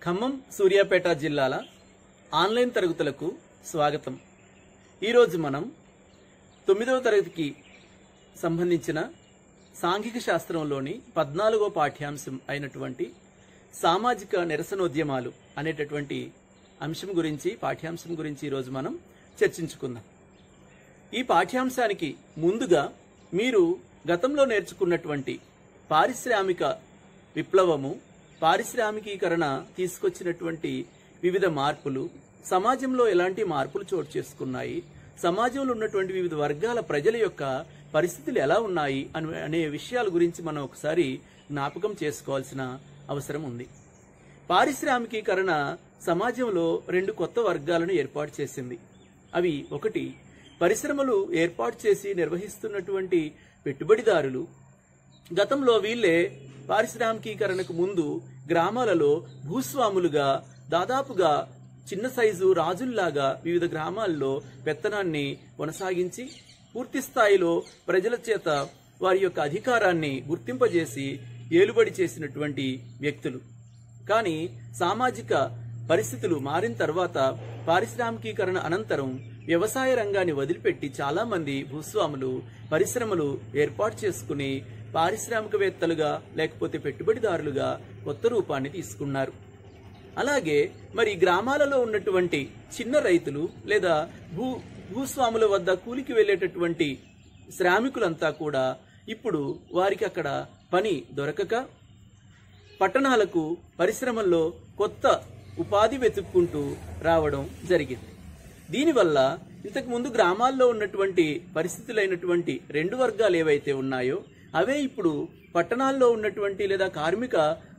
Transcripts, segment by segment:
ఖమ్మం సూర్యాపేట జిల్లాల ఆన్లైన్ తరగతులకు స్వాగతం. ఈరోజు మనం 9వ తరగతికి సంబంధించిన సాంఘిక శాస్త్రంలోని 14వ పాఠ్యాంశం అయినటువంటి సామాజిక నిరసనోద్యమాలు అనేటటువంటి పాఠ్యాంశం గురించి ఈరోజు మనం చర్చించుకుందాం. ఈ పాఠ్యాంశానికి ముందుగా మీరు గతంలో నేర్చుకున్నటువంటి పారిశ్రామిక విప్లవము, పారిశ్రామికీకరణ తీసుకొచ్చినటువంటి వివిధ మార్పులు, సమాజంలో ఎలాంటి మార్పులు చోటు చేసుకున్నాయి, సమాజంలో ఉన్నటువంటి వివిధ వర్గాల ప్రజల యొక్క పరిస్థితులు ఎలా ఉన్నాయి అనే విషయాల గురించి మనం ఒకసారి జ్ఞాపకం చేసుకోవాల్సిన అవసరం ఉంది. పారిశ్రామికీకరణ సమాజంలో 2 కొత్త వర్గాలను ఏర్పాటు చేసింది. అవి ఒకటి, పరిశ్రమలు ఏర్పాటు చేసి నిర్వహిస్తున్నటువంటి పెట్టుబడిదారులు. గతంలో వీళ్ళే పారిశ్రామికీకరణకు ముందు గ్రామాలలో భూస్వాములుగా దాదాపుగా చిన్న సైజు రాజుల్లాగా వివిధ గ్రామాల్లో పెత్తనాన్ని కొనసాగించి పూర్తి స్థాయిలో ప్రజల చేత వారి యొక్క అధికారాన్ని గుర్తింపజేసి ఏలుబడి చేసినటువంటి వ్యక్తులు. కానీ సామాజిక పరిస్థితులు మారిన తర్వాత పారిశ్రామికీకరణ అనంతరం వ్యవసాయ రంగాన్ని వదిలిపెట్టి చాలా మంది భూస్వాములు పరిశ్రమలు ఏర్పాటు చేసుకుని పారిశ్రామికవేత్తలుగా లేకపోతే పెట్టుబడిదారులుగా కొత్త రూపాన్ని తీసుకున్నారు. అలాగే మరి గ్రామాలలో ఉన్నటువంటి చిన్న రైతులు లేదా భూస్వాముల వద్ద కూలికి వెళ్లేటటువంటి శ్రామికులంతా కూడా ఇప్పుడు వారికి అక్కడ పని దొరకక పట్టణాలకు పరిశ్రమల్లో కొత్త ఉపాధి వెతుక్కుంటూ రావడం జరిగింది. దీనివల్ల ఇంతకు ముందు గ్రామాల్లో ఉన్నటువంటి పరిస్థితులైనటువంటి 2 వర్గాలు ఏవైతే ఉన్నాయో అవే ఇప్పుడు పట్టణాల్లో ఉన్నటువంటి లేదా కార్మిక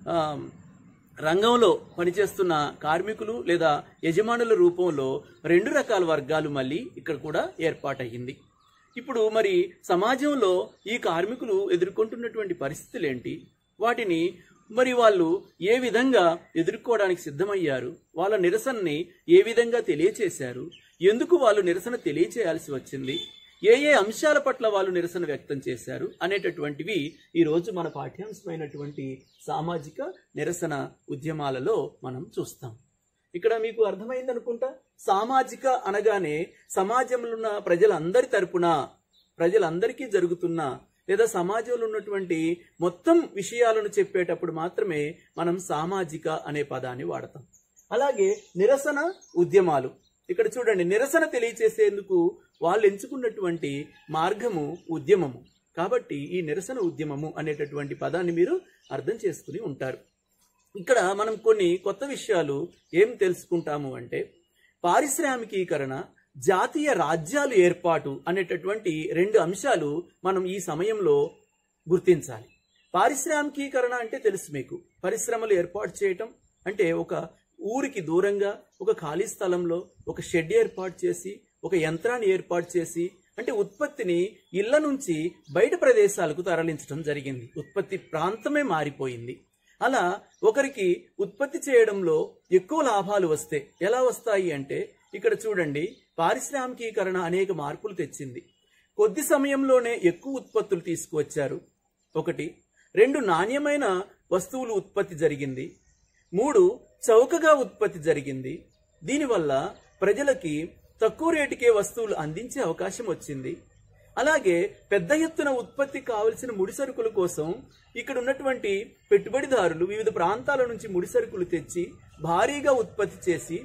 రంగంలో పనిచేస్తున్న కార్మికులు లేదా యజమానుల రూపంలో 2 రకాల వర్గాలు మళ్ళీ ఇక్కడ కూడా ఏర్పాటయ్యింది. ఇప్పుడు మరి సమాజంలో ఈ కార్మికులు ఎదుర్కొంటున్నటువంటి పరిస్థితులు ఏంటి, వాటిని మరి వాళ్ళు ఏ విధంగా ఎదుర్కోవడానికి సిద్ధమయ్యారు, వాళ్ళ నిరసనని ఏ విధంగా తెలియచేశారు, ఎందుకు వాళ్ళు నిరసన తెలియచేయాల్సి వచ్చింది, ఏ అంశాల పట్ల వాళ్ళు నిరసన వ్యక్తం చేశారు అనేటటువంటివి ఈరోజు మన పాఠ్యాంశమైనటువంటి సామాజిక నిరసన ఉద్యమాలలో మనం చూస్తాం. ఇక్కడ మీకు అర్థమైందనుకుంటా, సామాజిక అనగానే సమాజంలో ఉన్న ప్రజలందరి తరపున ప్రజలందరికీ జరుగుతున్న లేదా సమాజంలో ఉన్నటువంటి మొత్తం విషయాలను చెప్పేటప్పుడు మాత్రమే మనం సామాజిక అనే పదాన్ని వాడతాం. అలాగే నిరసన ఉద్యమాలు, ఇక్కడ చూడండి, నిరసన తెలియచేసేందుకు వాళ్ళు ఎంచుకున్నటువంటి మార్గము ఉద్యమము. కాబట్టి ఈ నిరసన ఉద్యమము అనేటటువంటి పదాన్ని మీరు అర్థం చేసుకుని ఉంటారు. ఇక్కడ మనం కొన్ని కొత్త విషయాలు ఏం తెలుసుకుంటాము అంటే, పారిశ్రామికీకరణ, జాతీయ రాజ్యాలు ఏర్పాటు అనేటటువంటి 2 అంశాలు మనం ఈ సమయంలో గుర్తించాలి. పారిశ్రామికీకరణ అంటే తెలుసు మీకు, పరిశ్రమలు ఏర్పాటు చేయటం అంటే ఒక ఊరికి దూరంగా ఒక ఖాళీ స్థలంలో ఒక షెడ్ ఏర్పాటు చేసి ఒక యంత్రాన్ని ఏర్పాటు చేసి అంటే ఉత్పత్తిని ఇళ్ల నుంచి బయట ప్రదేశాలకు తరలించడం జరిగింది. ఉత్పత్తి ప్రాంతమే మారిపోయింది. అలా ఒకరికి ఉత్పత్తి చేయడంలో ఎక్కువ లాభాలు వస్తే ఎలా వస్తాయి అంటే, ఇక్కడ చూడండి, పారిశ్రామికీకరణ అనేక మార్పులు తెచ్చింది. కొద్ది సమయంలోనే ఎక్కువ ఉత్పత్తులు తీసుకువచ్చారు. 1, 2 నాణ్యమైన వస్తువులు ఉత్పత్తి జరిగింది. 3 చౌకగా ఉత్పత్తి జరిగింది. దీనివల్ల ప్రజలకి తక్కువ రేటుకే వస్తువులు అందించే అవకాశం వచ్చింది. అలాగే పెద్ద ఎత్తున ఉత్పత్తి కావలసిన ముడిసరుకుల కోసం ఇక్కడ ఉన్నటువంటి పెట్టుబడిదారులు వివిధ ప్రాంతాల నుంచి ముడిసరుకులు తెచ్చి భారీగా ఉత్పత్తి చేసి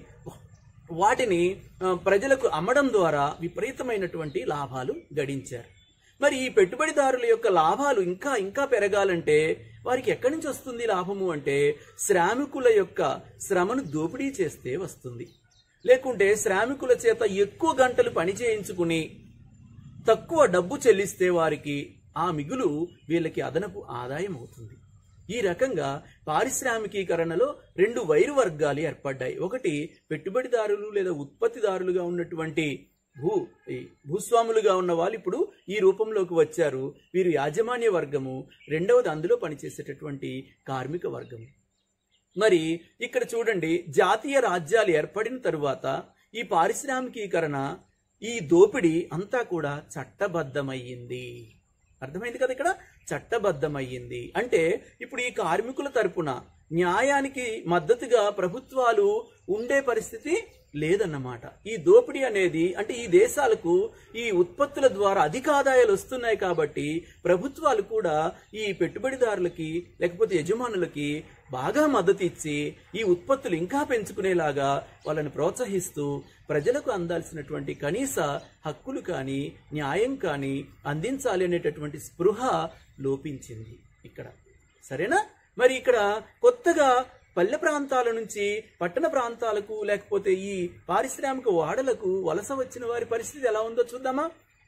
వాటిని ప్రజలకు అమ్మడం ద్వారా విపరీతమైనటువంటి లాభాలు గడించారు. మరి ఈ పెట్టుబడిదారుల యొక్క లాభాలు ఇంకా పెరగాలంటే వారికి ఎక్కడి నుంచి వస్తుంది లాభము అంటే, శ్రామికుల యొక్క శ్రమను దోపిడీ చేస్తే వస్తుంది. లేకుంటే శ్రామికుల చేత ఎక్కువ గంటలు పని చేయించుకుని తక్కువ డబ్బు చెల్లిస్తే వారికి ఆ మిగులు వీళ్ళకి అదనపు ఆదాయం అవుతుంది. ఈ రకంగా పారిశ్రామికీకరణలో 2 వైరు వర్గాలు ఏర్పడ్డాయి. ఒకటి, పెట్టుబడిదారులు లేదా ఉత్పత్తిదారులుగా ఉన్నటువంటి భూస్వాములుగా ఉన్న వాళ్ళు ఇప్పుడు ఈ రూపంలోకి వచ్చారు. వీరు యాజమాన్య వర్గము. 2వది అందులో పనిచేసేటటువంటి కార్మిక వర్గము. మరి ఇక్కడ చూడండి, జాతీయ రాజ్యాలు ఏర్పడిన తరువాత ఈ పారిశ్రామికీకరణ, ఈ దోపిడీ అంతా కూడా చట్టబద్ధమయ్యింది. అర్థమైంది కదా, ఇక్కడ చట్టబద్ధమయ్యింది అంటే ఇప్పుడు ఈ కార్మికుల తరపున న్యాయానికి మద్దతుగా ప్రభుత్వాలు ఉండే పరిస్థితి లేదన్నమాట. ఈ దోపిడీ అనేది అంటే ఈ దేశాలకు ఈ ఉత్పత్తుల ద్వారా అధిక ఆదాయాలు వస్తున్నాయి కాబట్టి ప్రభుత్వాలు కూడా ఈ పెట్టుబడిదారులకి లేకపోతే యజమానులకి బాగా మద్దతు ఇచ్చి ఈ ఉత్పత్తులు ఇంకా పెంచుకునేలాగా వాళ్ళని ప్రోత్సహిస్తూ ప్రజలకు అందాల్సినటువంటి కనీస హక్కులు కానీ న్యాయం కానీ అందించాలి అనేటటువంటి స్పృహ లోపించింది ఇక్కడ. సరేనా? మరి ఇక్కడ కొత్తగా పల్లె ప్రాంతాల నుంచి పట్టణ ప్రాంతాలకు లేకపోతే ఈ పారిశ్రామిక వాడలకు వలస వచ్చిన వారి పరిస్థితి ఎలా ఉందో చూద్దామా.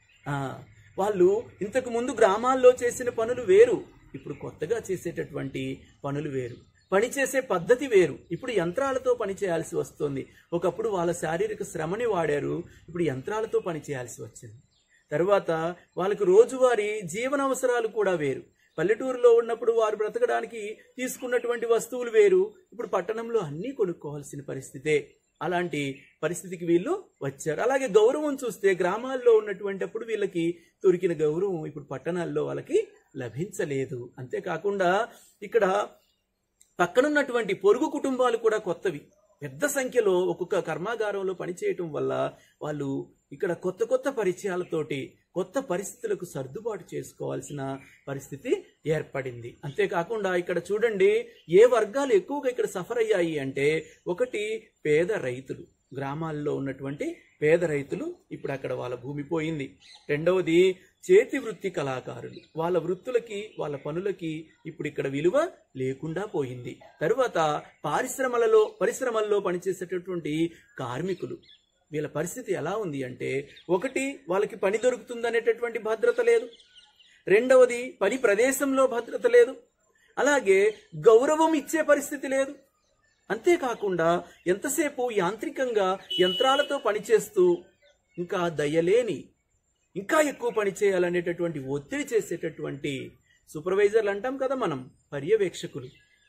వాళ్ళు ఇంతకు ముందు గ్రామాల్లో చేసిన పనులు వేరు, ఇప్పుడు కొత్తగా చేసేటటువంటి పనులు వేరు, పనిచేసే పద్ధతి వేరు. ఇప్పుడు యంత్రాలతో పని చేయాల్సి వస్తుంది. ఒకప్పుడు వాళ్ళ శారీరక శ్రమని వాడారు, ఇప్పుడు యంత్రాలతో పని చేయాల్సి వచ్చింది. తర్వాత వాళ్ళకు రోజువారీ జీవనావసరాలు కూడా వేరు. పల్లెటూరులో ఉన్నప్పుడు వారు బ్రతకడానికి తీసుకున్నటువంటి వస్తువులు వేరు, ఇప్పుడు పట్టణంలో అన్నీ కొనుక్కోవాల్సిన పరిస్థితే. అలాంటి పరిస్థితికి వీళ్ళు వచ్చారు. అలాగే గౌరవం చూస్తే గ్రామాల్లో ఉన్నటువంటి అప్పుడు వీళ్ళకి దొరికిన గౌరవం ఇప్పుడు పట్టణాల్లో వాళ్ళకి లభించలేదు. అంతేకాకుండా ఇక్కడ పక్కనున్నటువంటి పొరుగు కుటుంబాలు కూడా కొత్తవి, పెద్ద సంఖ్యలో ఒక్కొక్క కర్మాగారంలో పనిచేయటం వల్ల వాళ్ళు ఇక్కడ కొత్త కొత్త పరిచయాలతోటి కొత్త పరిస్థితులకు సర్దుబాటు చేసుకోవాల్సిన పరిస్థితి ఏర్పడింది. అంతేకాకుండా ఇక్కడ చూడండి ఏ వర్గాలు ఎక్కువగా ఇక్కడ సఫర్ అయ్యాయి అంటే, ఒకటి పేద రైతులు, గ్రామాల్లో ఉన్నటువంటి పేద రైతులు, ఇప్పుడు అక్కడ వాళ్ళ భూమి పోయింది. రెండవది చేతి వృత్తి కళాకారులు, వాళ్ళ వృత్తులకి వాళ్ళ పనులకి ఇప్పుడు ఇక్కడ విలువ లేకుండా పోయింది. తరువాత పరిశ్రమల్లో పనిచేసేటటువంటి కార్మికులు, వీళ్ళ పరిస్థితి ఎలా ఉంది అంటే, ఒకటి వాళ్ళకి పని దొరుకుతుందనేటటువంటి భద్రత లేదు, రెండవది పని ప్రదేశంలో భద్రత లేదు, అలాగే గౌరవం ఇచ్చే పరిస్థితి లేదు. అంతేకాకుండా ఎంతసేపు యాంత్రికంగా యంత్రాలతో పనిచేస్తూ ఇంకా దయలేని ఇంకా ఎక్కువ పని చేయాలనేటటువంటి ఒత్తిడి చేసేటటువంటి సూపర్వైజర్లు అంటాం కదా మనం, పర్యవేక్షకులు,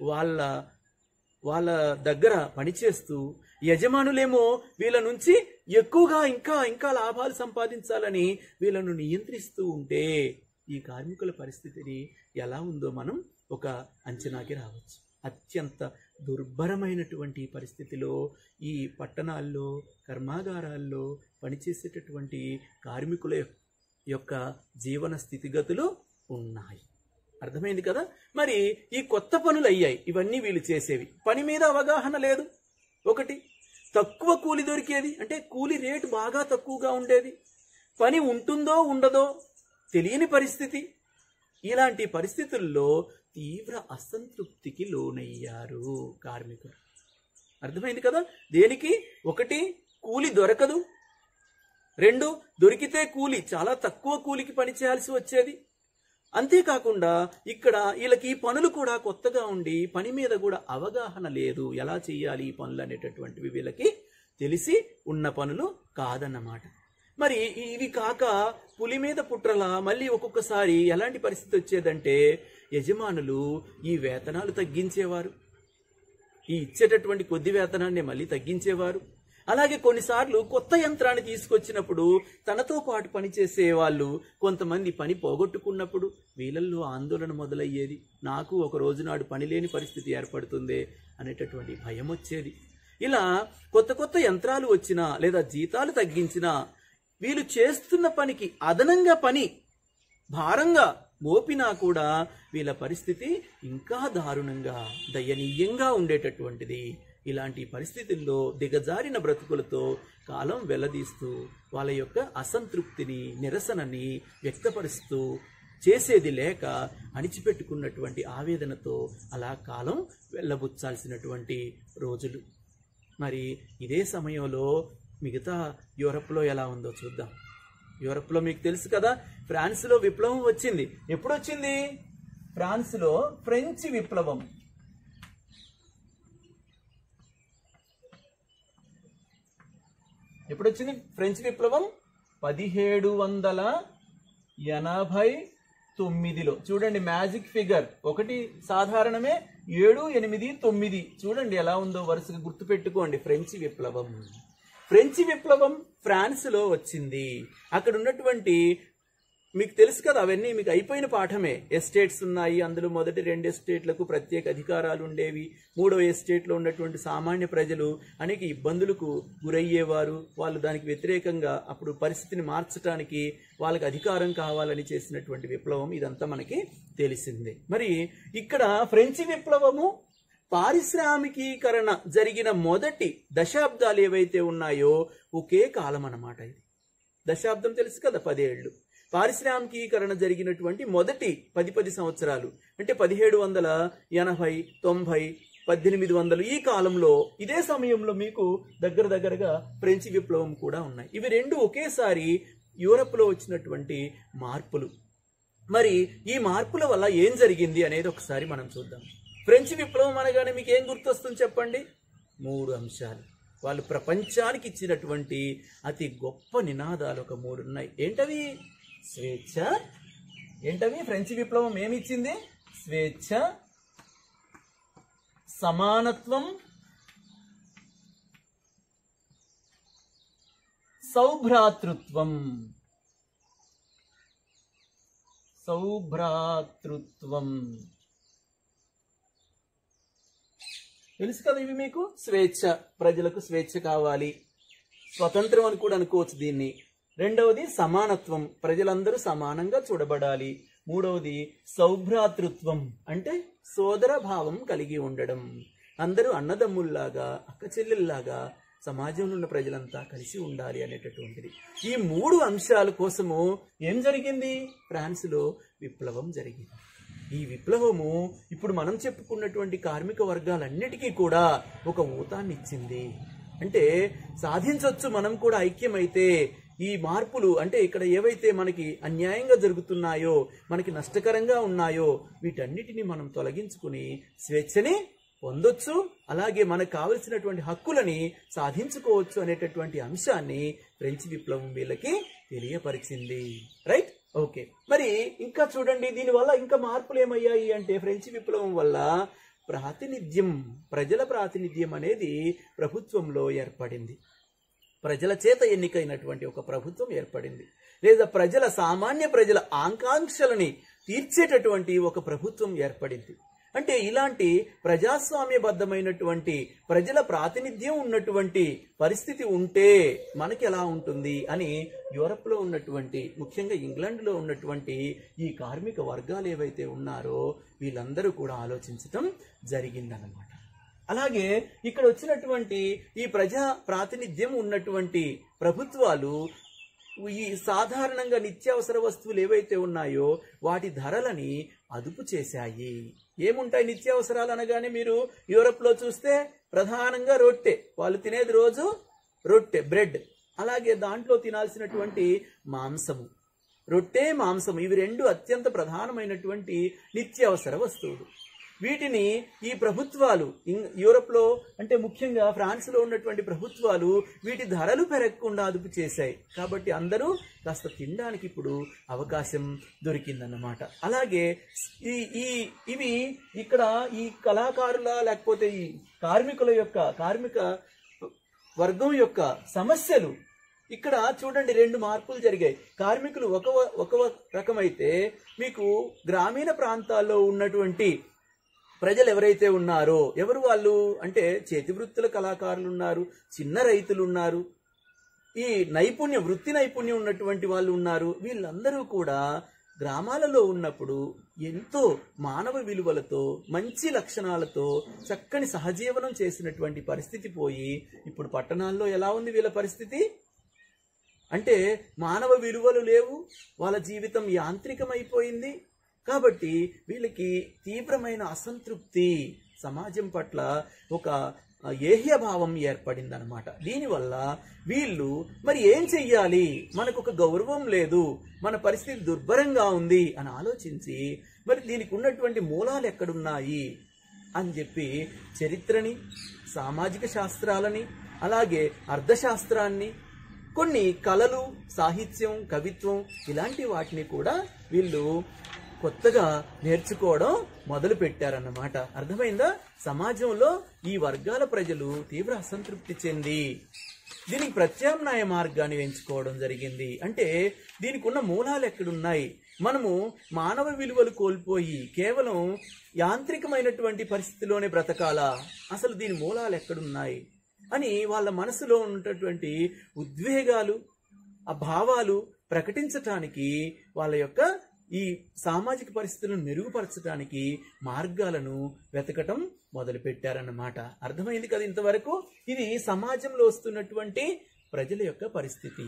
వాళ్ళ దగ్గర పనిచేస్తూ యజమానులేమో వీళ్ళ నుంచి ఎక్కువగా ఇంకా ఇంకా లాభాలు సంపాదించాలని వీళ్ళను నియంత్రిస్తూ ఉంటే ఈ కార్మికుల పరిస్థితిని ఎలా ఉందో మనం ఒక అంచనాకి రావచ్చు. అత్యంత దుర్భరమైనటువంటి పరిస్థితిలో ఈ పట్టణాల్లో కర్మాగారాల్లో పనిచేసేటటువంటి కార్మికుల యొక్క జీవన స్థితిగతులు ఉన్నాయి. అర్థమైంది కదా? మరి ఈ కొత్త పనులు అయ్యాయి, ఇవన్నీ వీళ్ళు చేసేవి, పని మీద అవగాహన లేదు. ఒకటి తక్కువ కూలి దొరికేది, అంటే కూలి రేటు బాగా తక్కువగా ఉండేది, పని ఉంటుందో ఉండదో తెలియని పరిస్థితి. ఇలాంటి పరిస్థితుల్లో తీవ్ర అసంతృప్తికి లోనయ్యారు కార్మికులు. అర్థమైంది కదా? దేనికి? ఒకటి కూలి దొరకదు, రెండు దొరికితే కూలి చాలా తక్కువ కూలికి పని చేయాల్సి వచ్చేది. అంతేకాకుండా ఇక్కడ వీళ్ళకి ఈ పనులు కూడా కొత్తగా ఉండి పని మీద కూడా అవగాహన లేదు, ఎలా చేయాలి ఈ పనులు అనేటటువంటివి వీళ్ళకి తెలిసి ఉన్న పనులు కాదన్నమాట. మరి ఇవి కాక పులి మీద పుట్రలా మళ్ళీ ఒక్కొక్కసారి ఎలాంటి పరిస్థితి వచ్చేదంటే, యజమానులు ఈ వేతనాలు తగ్గించేవారు, ఈ ఇచ్చేటటువంటి కొద్ది వేతనాన్ని మళ్ళీ తగ్గించేవారు. అలాగే కొన్నిసార్లు కొత్త యంత్రాన్ని తీసుకొచ్చినప్పుడు తనతో పాటు పనిచేసే వాళ్ళు కొంతమంది పని పోగొట్టుకున్నప్పుడు వీళ్ళల్లో ఆందోళన మొదలయ్యేది. నాకు ఒక రోజు నాడు పని లేని పరిస్థితి ఏర్పడుతుంది అనేటటువంటి భయం వచ్చేది. ఇలా కొత్త కొత్త యంత్రాలు వచ్చినా లేదా జీతాలు తగ్గించినా వీళ్ళు చేస్తున్న పనికి అదనంగా పని భారంగా మోపినా కూడా వీళ్ళ పరిస్థితి ఇంకా దారుణంగా దయనీయంగా ఉండేటటువంటిది. ఇలాంటి పరిస్థితుల్లో దిగజారిన బ్రతుకులతో కాలం వెల్లదీస్తూ వాళ్ళ యొక్క అసంతృప్తిని నిరసనని వ్యక్తపరుస్తూ చేసేది లేక అణిచిపెట్టుకున్నటువంటి ఆవేదనతో అలా కాలం వెళ్ళబుచ్చాల్సినటువంటి రోజులు. మరి ఇదే సమయంలో మిగతా యూరప్లో ఎలా ఉందో చూద్దాం. యూరప్లో మీకు తెలుసు కదా, ఫ్రాన్స్లో విప్లవం వచ్చింది. ఎప్పుడు వచ్చింది? ఫ్రాన్స్లో ఫ్రెంచ్ విప్లవం. ఎప్పుడు వచ్చింది ఫ్రెంచ్ విప్లవం? 1789లో. చూడండి మ్యాజిక్ ఫిగర్, ఒకటి సాధారణమే, 7, 8, 9. చూడండి ఎలా ఉందో వరుసగా గుర్తుపెట్టుకోండి. ఫ్రెంచ్ విప్లవం ఫ్రాన్స్ లో వచ్చింది. అక్కడ ఉన్నటువంటి మీకు తెలుసు కదా, అవన్నీ మీకు అయిపోయిన పాఠమే. ఎస్టేట్స్ ఉన్నాయి, అందులో మొదటి 2 ఎస్టేట్లకు ప్రత్యేక అధికారాలు ఉండేవి. 3వ ఎస్టేట్లో ఉన్నటువంటి సామాన్య ప్రజలు అనేక ఇబ్బందులకు గురయ్యేవారు. వాళ్ళు దానికి వ్యతిరేకంగా అప్పుడు పరిస్థితిని మార్చడానికి వాళ్ళకి అధికారం కావాలని చేసినటువంటి విప్లవం, ఇదంతా మనకి తెలిసిందే. మరి ఇక్కడ ఫ్రెంచి విప్లవము పారిశ్రామికీకరణ జరిగిన మొదటి దశాబ్దాలు ఏవైతే ఉన్నాయో ఒకే కాలం అన్నమాట. ఇది దశాబ్దం తెలుసు కదా, 10 ఏళ్ళు. పారిశ్రామికీకరణ జరిగినటువంటి మొదటి 10 సంవత్సరాలు అంటే 1780, 90, 1800 ఈ కాలంలో, ఇదే సమయంలో మీకు దగ్గరగా ఫ్రెంచి విప్లవం కూడా ఉన్నాయి. ఇవి రెండు ఒకేసారి యూరప్లో వచ్చినటువంటి మార్పులు. మరి ఈ మార్పుల వల్ల ఏం జరిగింది అనేది ఒకసారి మనం చూద్దాం. ఫ్రెంచి విప్లవం అనగానే మీకు ఏం గుర్తొస్తుంది చెప్పండి? 3 అంశాలు. వాళ్ళు ప్రపంచానికి ఇచ్చినటువంటి అతి గొప్ప నినాదాలు ఒక 3 ఉన్నాయి. ఏంటవి? స్వేచ్ఛ. ఏంటవి? ఫ్రెంచి విప్లవం ఏమిచ్చింది? స్వేచ్ఛ, సమానత్వం, సౌభ్రాతృత్వం. తెలుసు కదా ఇవి మీకు. స్వేచ్ఛ, ప్రజలకు స్వేచ్ఛ కావాలి, స్వతంత్రం అని కూడా అనుకోవచ్చు దీన్ని. రెండవది సమానత్వం, ప్రజలందరూ సమానంగా చూడబడాలి. మూడవది సౌభ్రాతృత్వం, అంటే సోదర భావం కలిగి ఉండడం, అందరూ అన్నదమ్ముల్లాగా అక్క చెల్లెల్లాగా సమాజంలో ఉన్న ప్రజలంతా కలిసి ఉండాలి అనేటటువంటిది. ఈ 3 అంశాల కోసము ఏం జరిగింది? ఫ్రాన్స్లో విప్లవం జరిగింది. ఈ విప్లవము ఇప్పుడు మనం చెప్పుకున్నటువంటి కార్మిక వర్గాలన్నిటికీ కూడా ఒక ఊతాన్ని ఇచ్చింది. అంటే సాధించవచ్చు మనం కూడా ఐక్యమైతే. ఈ మార్పులు అంటే ఇక్కడ ఏవైతే మనకి అన్యాయంగా జరుగుతున్నాయో, మనకి నష్టకరంగా ఉన్నాయో, వీటన్నిటిని మనం తొలగించుకుని స్వేచ్ఛని పొందొచ్చు, అలాగే మనకు కావలసినటువంటి హక్కులని సాధించుకోవచ్చు అనేటటువంటి అంశాన్ని ఫ్రెంచి విప్లవం వీళ్ళకి తెలియపరిచింది. Right, okay. మరి ఇంకా చూడండి, దీనివల్ల ఇంకా మార్పులు ఏమయ్యాయి అంటే, ఫ్రెంచి విప్లవం వల్ల ప్రాతినిధ్యం, ప్రజల ప్రాతినిధ్యం అనేది ప్రభుత్వంలో ఏర్పడింది. ప్రజల చేత ఎన్నికైనటువంటి ఒక ప్రభుత్వం ఏర్పడింది, లేదా సామాన్య ప్రజల ఆకాంక్షలని తీర్చేటటువంటి ఒక ప్రభుత్వం ఏర్పడింది. అంటే ఇలాంటి ప్రజాస్వామ్యబద్ధమైనటువంటి ప్రజల ప్రాతినిధ్యం ఉన్నటువంటి పరిస్థితి ఉంటే మనకి ఎలా ఉంటుంది అని యూరప్లో ఉన్నటువంటి, ముఖ్యంగా ఇంగ్లాండ్లో ఉన్నటువంటి ఈ కార్మిక వర్గాలు ఏవైతే ఉన్నారో వీళ్ళందరూ కూడా ఆలోచించటం జరిగిందన్నమాట. అలాగే ఇక్కడ వచ్చినటువంటి ఈ ప్రజా ప్రాతినిధ్యం ఉన్నటువంటి ప్రభుత్వాలు ఈ సాధారణంగా నిత్యావసర వస్తువులు ఏవైతే ఉన్నాయో వాటి ధరలని అదుపు చేశాయి. ఏముంటాయి నిత్యావసరాలు అనగానే మీరు యూరప్లో చూస్తే ప్రధానంగా రొట్టె, వాళ్ళు తినేది రోజు రొట్టె, బ్రెడ్. అలాగే దాంట్లో తినాల్సినటువంటి మాంసము, రొట్టె మాంసము, ఇవి 2 అత్యంత ప్రధానమైనటువంటి నిత్యావసర వస్తువులు. వీటిని ఈ ప్రభుత్వాలు యూరప్లో అంటే ముఖ్యంగా ఫ్రాన్స్లో ఉన్నటువంటి ప్రభుత్వాలు వీటి ధరలు పెరగకుండా అదుపు చేశాయి. కాబట్టి అందరూ కాస్త తినడానికి ఇప్పుడు అవకాశం దొరికిందన్నమాట. అలాగే ఇవి ఇక్కడ ఈ కళాకారుల లేకపోతే ఈ కార్మిక వర్గం యొక్క సమస్యలు ఇక్కడ చూడండి 2 మార్పులు జరిగాయి. కార్మికులు ఒక రకమైతే, మీకు గ్రామీణ ప్రాంతాల్లో ఉన్నటువంటి ప్రజలు ఎవరైతే ఉన్నారో, ఎవరు వాళ్ళు అంటే చేతి వృత్తుల కళాకారులు ఉన్నారు, చిన్న రైతులు ఉన్నారు, ఈ వృత్తి నైపుణ్యం ఉన్నటువంటి వాళ్ళు ఉన్నారు. వీళ్ళందరూ కూడా గ్రామాలలో ఉన్నప్పుడు ఎంతో మానవ విలువలతో, మంచి లక్షణాలతో చక్కని సహజీవనం చేసినటువంటి పరిస్థితి పోయి ఇప్పుడు పట్టణాల్లో ఎలా ఉంది వీళ్ళ పరిస్థితి అంటే మానవ విలువలు లేవు, వాళ్ళ జీవితం యాంత్రికమైపోయింది. కాబట్టి వీళ్ళకి తీవ్రమైన అసంతృప్తి, సమాజం పట్ల ఒక ఏహ్యభావం ఏర్పడిందనమాట. దీనివల్ల వీళ్ళు మరి ఏం చెయ్యాలి, మనకు ఒక గౌరవం లేదు, మన పరిస్థితి దుర్భరంగా ఉంది అని ఆలోచించి మరి దీనికి ఉన్నటువంటి మూలాలు ఎక్కడున్నాయి అని చెప్పి చరిత్రని, సామాజిక శాస్త్రాలని, అలాగే అర్థశాస్త్రాన్ని, కొన్ని కళలు, సాహిత్యం, కవిత్వం ఇలాంటి వాటిని కూడా వీళ్ళు కొత్తగా నేర్చుకోవడం మొదలు పెట్టారన్నమాట. అర్థమైందా? సమాజంలో ఈ వర్గాల ప్రజలు తీవ్ర అసంతృప్తి చెంది దీనికి ప్రత్యామ్నాయ మార్గాన్ని ఎంచుకోవడం జరిగింది. అంటే దీనికి ఉన్న మూలాలు ఎక్కడున్నాయి? మనము మానవ విలువలు కోల్పోయి కేవలం యాంత్రికమైనటువంటి పరిస్థితిలోనే బ్రతకాలా? అసలు దీని మూలాలు ఎక్కడున్నాయి అని వాళ్ళ మనసులో ఉన్నటువంటి ఉద్వేగాలు, ఆ భావాలు ప్రకటించటానికి, వాళ్ళ యొక్క ఈ సామాజిక పరిస్థితులను మెరుగుపరచడానికి మార్గాలను వెతకటం మొదలు పెట్టారన్నమాట. అర్థమైంది కదా ఇంతవరకు? ఇది సమాజంలో వస్తున్నటువంటి ప్రజల యొక్క పరిస్థితి.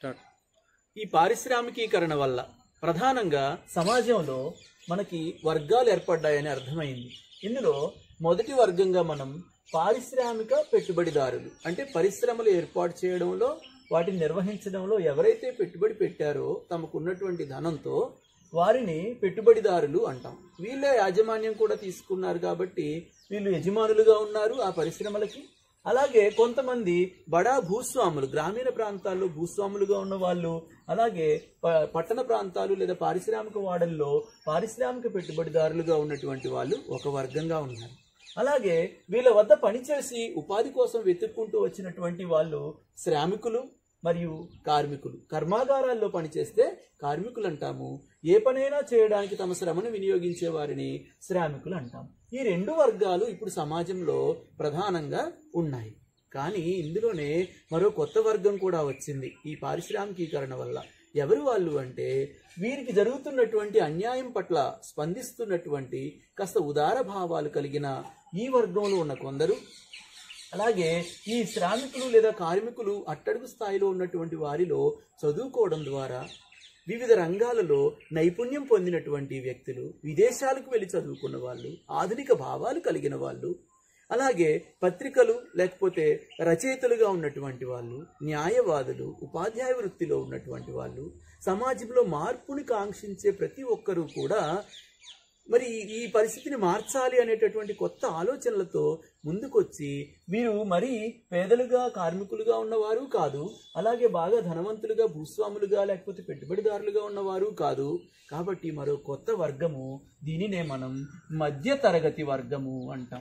ఈ పారిశ్రామికీకరణ వల్ల ప్రధానంగా సమాజంలో మనకి వర్గాలు ఏర్పడ్డాయని అర్థమైంది. ఇందులో మొదటి వర్గంగా మనం పారిశ్రామిక పెట్టుబడిదారులు, అంటే పరిశ్రమలు ఏర్పాటు చేయడంలో, వాటిని నిర్వహించడంలో ఎవరైతే పెట్టుబడి పెట్టారో తమకున్నటువంటి ధనంతో వారిని పెట్టుబడిదారులు అంటాం. వీళ్ళే యాజమాన్యం కూడా తీసుకున్నారు కాబట్టి వీళ్ళు యజమానులుగా ఉన్నారు ఆ పరిశ్రమలకి. అలాగే కొంతమంది బడా భూస్వాములు, గ్రామీణ ప్రాంతాల్లో భూస్వాములుగా ఉన్న వాళ్ళు, అలాగే పట్టణ ప్రాంతాలు లేదా పారిశ్రామిక వాడల్లో పారిశ్రామిక పెట్టుబడిదారులుగా ఉన్నటువంటి వాళ్ళు ఒక వర్గంగా ఉన్నారు. అలాగే వీళ్ళ వద్ద పనిచేసి ఉపాధి కోసం వెతుక్కుంటూ వచ్చినటువంటి వాళ్ళు శ్రామికులు మరియు కార్మికులు. కర్మాగారాల్లో పనిచేస్తే కార్మికులు అంటాము. ఏ పనైనా చేయడానికి తమ శ్రమను వినియోగించే వారిని శ్రామికులు అంటాం. ఈ రెండు వర్గాలు ఇప్పుడు సమాజంలో ప్రధానంగా ఉన్నాయి. కానీ ఇందులోనే మరో కొత్త వర్గం కూడా వచ్చింది ఈ పారిశ్రామికీకరణ వల్ల. ఎవరు వాళ్ళు అంటే వీరికి జరుగుతున్నటువంటి అన్యాయం పట్ల స్పందిస్తున్నటువంటి కాస్త ఉదార భావాలు కలిగిన ఈ వర్గంలో ఉన్న కొందరు, అలాగే ఈ శ్రామికులు లేదా కార్మికులు అట్టడుగు స్థాయిలో ఉన్నటువంటి వారిలో చదువుకోవడం ద్వారా వివిధ రంగాలలో నైపుణ్యం పొందినటువంటి వ్యక్తులు, విదేశాలకు వెళ్ళి చదువుకున్న వాళ్ళు, ఆధునిక భావాలు కలిగిన వాళ్ళు, అలాగే పత్రికలు లేకపోతే రచయితలుగా ఉన్నటువంటి వాళ్ళు, న్యాయవాదులు, ఉపాధ్యాయ వృత్తిలో ఉన్నటువంటి వాళ్ళు, సమాజంలో మార్పుని కాంక్షించే ప్రతి ఒక్కరూ కూడా మరి ఈ పరిస్థితిని మార్చాలి అనేటటువంటి కొత్త ఆలోచనలతో ముందుకొచ్చి వీరు మరీ పేదలుగా కార్మికులుగా ఉన్నవారు కాదు, అలాగే బాగా ధనవంతులుగా భూస్వాములుగా లేకపోతే పెట్టుబడిదారులుగా ఉన్నవారు కాదు. కాబట్టి మరో కొత్త వర్గము, దీనినే మనం మధ్య తరగతి వర్గము అంటాం.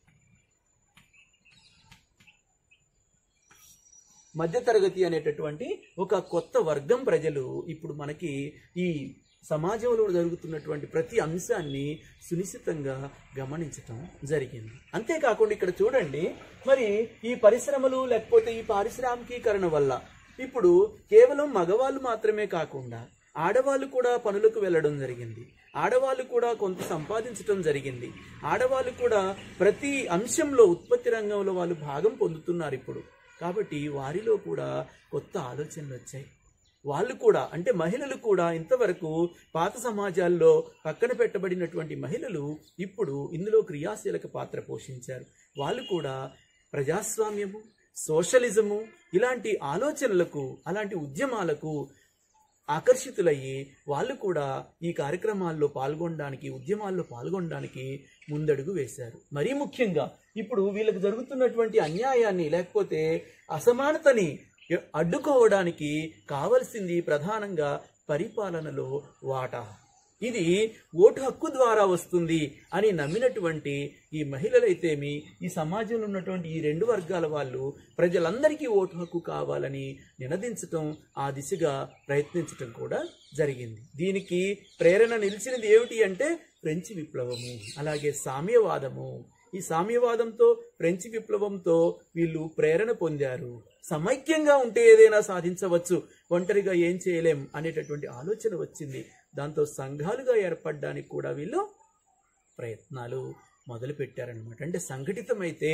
మధ్యతరగతి అనేటటువంటి ఒక కొత్త వర్గం ప్రజలు ఇప్పుడు మనకి ఈ సమాజంలో జరుగుతున్నటువంటి ప్రతి అంశాన్ని సునిశ్చితంగా గమనించటం జరిగింది. అంతేకాకుండా ఇక్కడ చూడండి, మరి ఈ పరిశ్రమలు లేకపోతే ఈ పారిశ్రామికీకరణ వల్ల ఇప్పుడు కేవలం మగవాళ్ళు మాత్రమే కాకుండా ఆడవాళ్ళు కూడా పనులకు వెళ్ళడం జరిగింది. ఆడవాళ్ళు కూడా కొంత సంపాదించడం జరిగింది. ఆడవాళ్ళు కూడా ప్రతి అంశంలో ఉత్పత్తి రంగంలో వాళ్ళు భాగం పొందుతున్నారు ఇప్పుడు. కాబట్టి వారిలో కూడా కొత్త ఆలోచనలు వచ్చాయి. వాళ్ళు కూడా, అంటే మహిళలు కూడా ఇంతవరకు పాత సమాజాల్లో పక్కన పెట్టబడినటువంటి మహిళలు ఇప్పుడు ఇందులో క్రియాశీలక పాత్ర పోషించారు. వాళ్ళు కూడా ప్రజాస్వామ్యము, సోషలిజము ఇలాంటి ఆలోచనలకు, అలాంటి ఉద్యమాలకు ఆకర్షితులయ్యి వాళ్ళు కూడా ఈ కార్యక్రమాల్లో పాల్గొనడానికి, ఉద్యమాల్లో పాల్గొనడానికి ముందడుగు వేశారు. మరీ ముఖ్యంగా ఇప్పుడు వీళ్ళకి జరుగుతున్నటువంటి అన్యాయాన్ని లేకపోతే అసమానతని అడ్డుకోవడానికి కావలసింది ప్రధానంగా పరిపాలనలో వాటా. ఇది ఓటు హక్కు ద్వారా వస్తుంది అని నమ్మినటువంటి ఈ మహిళలైతేమి, ఈ సమాజంలో ఉన్నటువంటి ఈ రెండు వర్గాల వాళ్ళు ప్రజలందరికీ ఓటు హక్కు కావాలని నినదించటం, ఆ దిశగా ప్రయత్నించటం కూడా జరిగింది. దీనికి ప్రేరణ నిలిచినది ఏమిటి అంటే ఫ్రెంచ్ విప్లవము, అలాగే సామ్యవాదము. ఈ సామ్యవాదంతో, ఫ్రెంచ్ విప్లవంతో వీళ్ళు ప్రేరణ పొందారు. సమైక్యంగా ఉంటే ఏదైనా సాధించవచ్చు, ఒంటరిగా ఏం చేయలేం అనేటటువంటి ఆలోచన వచ్చింది. దాంతో సంఘాలుగా ఏర్పడడానికి కూడా వీళ్ళు ప్రయత్నాలు మొదలు పెట్టారనమాట. అంటే సంఘటితమైతే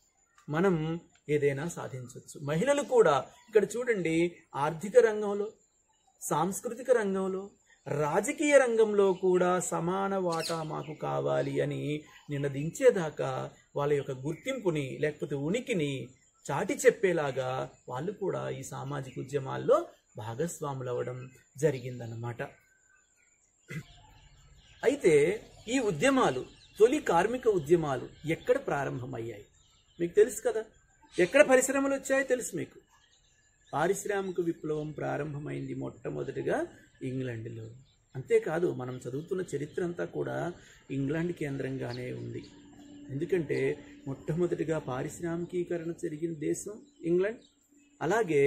మనం ఏదైనా సాధించవచ్చు. మహిళలు కూడా ఇక్కడ చూడండి, ఆర్థిక రంగంలో, సాంస్కృతిక రంగంలో, రాజకీయ రంగంలో కూడా సమాన వాటా మాకు కావాలి అని నినదించేదాకా వాళ్ళ యొక్క గుర్తింపుని లేకపోతే ఉనికిని చాటి చెప్పేలాగా వాళ్ళు కూడా ఈ సామాజిక ఉద్యమాల్లో భాగస్వాములు అవ్వడం జరిగిందన్నమాట. అయితే ఈ ఉద్యమాలు, తొలి కార్మిక ఉద్యమాలు ఎక్కడ ప్రారంభమయ్యాయి మీకు తెలుసు కదా. ఎక్కడ పరిశ్రమలు వచ్చాయో తెలుసు మీకు. పారిశ్రామిక విప్లవం ప్రారంభమైంది మొట్టమొదటిగా ఇంగ్లాండ్లో. అంతేకాదు మనం చదువుతున్న చరిత్ర అంతా కూడా ఇంగ్లాండ్ కేంద్రంగానే ఉంది. ఎందుకంటే మొట్టమొదటిగా పారిశ్రామికీకరణ జరిగిన దేశం ఇంగ్లాండ్. అలాగే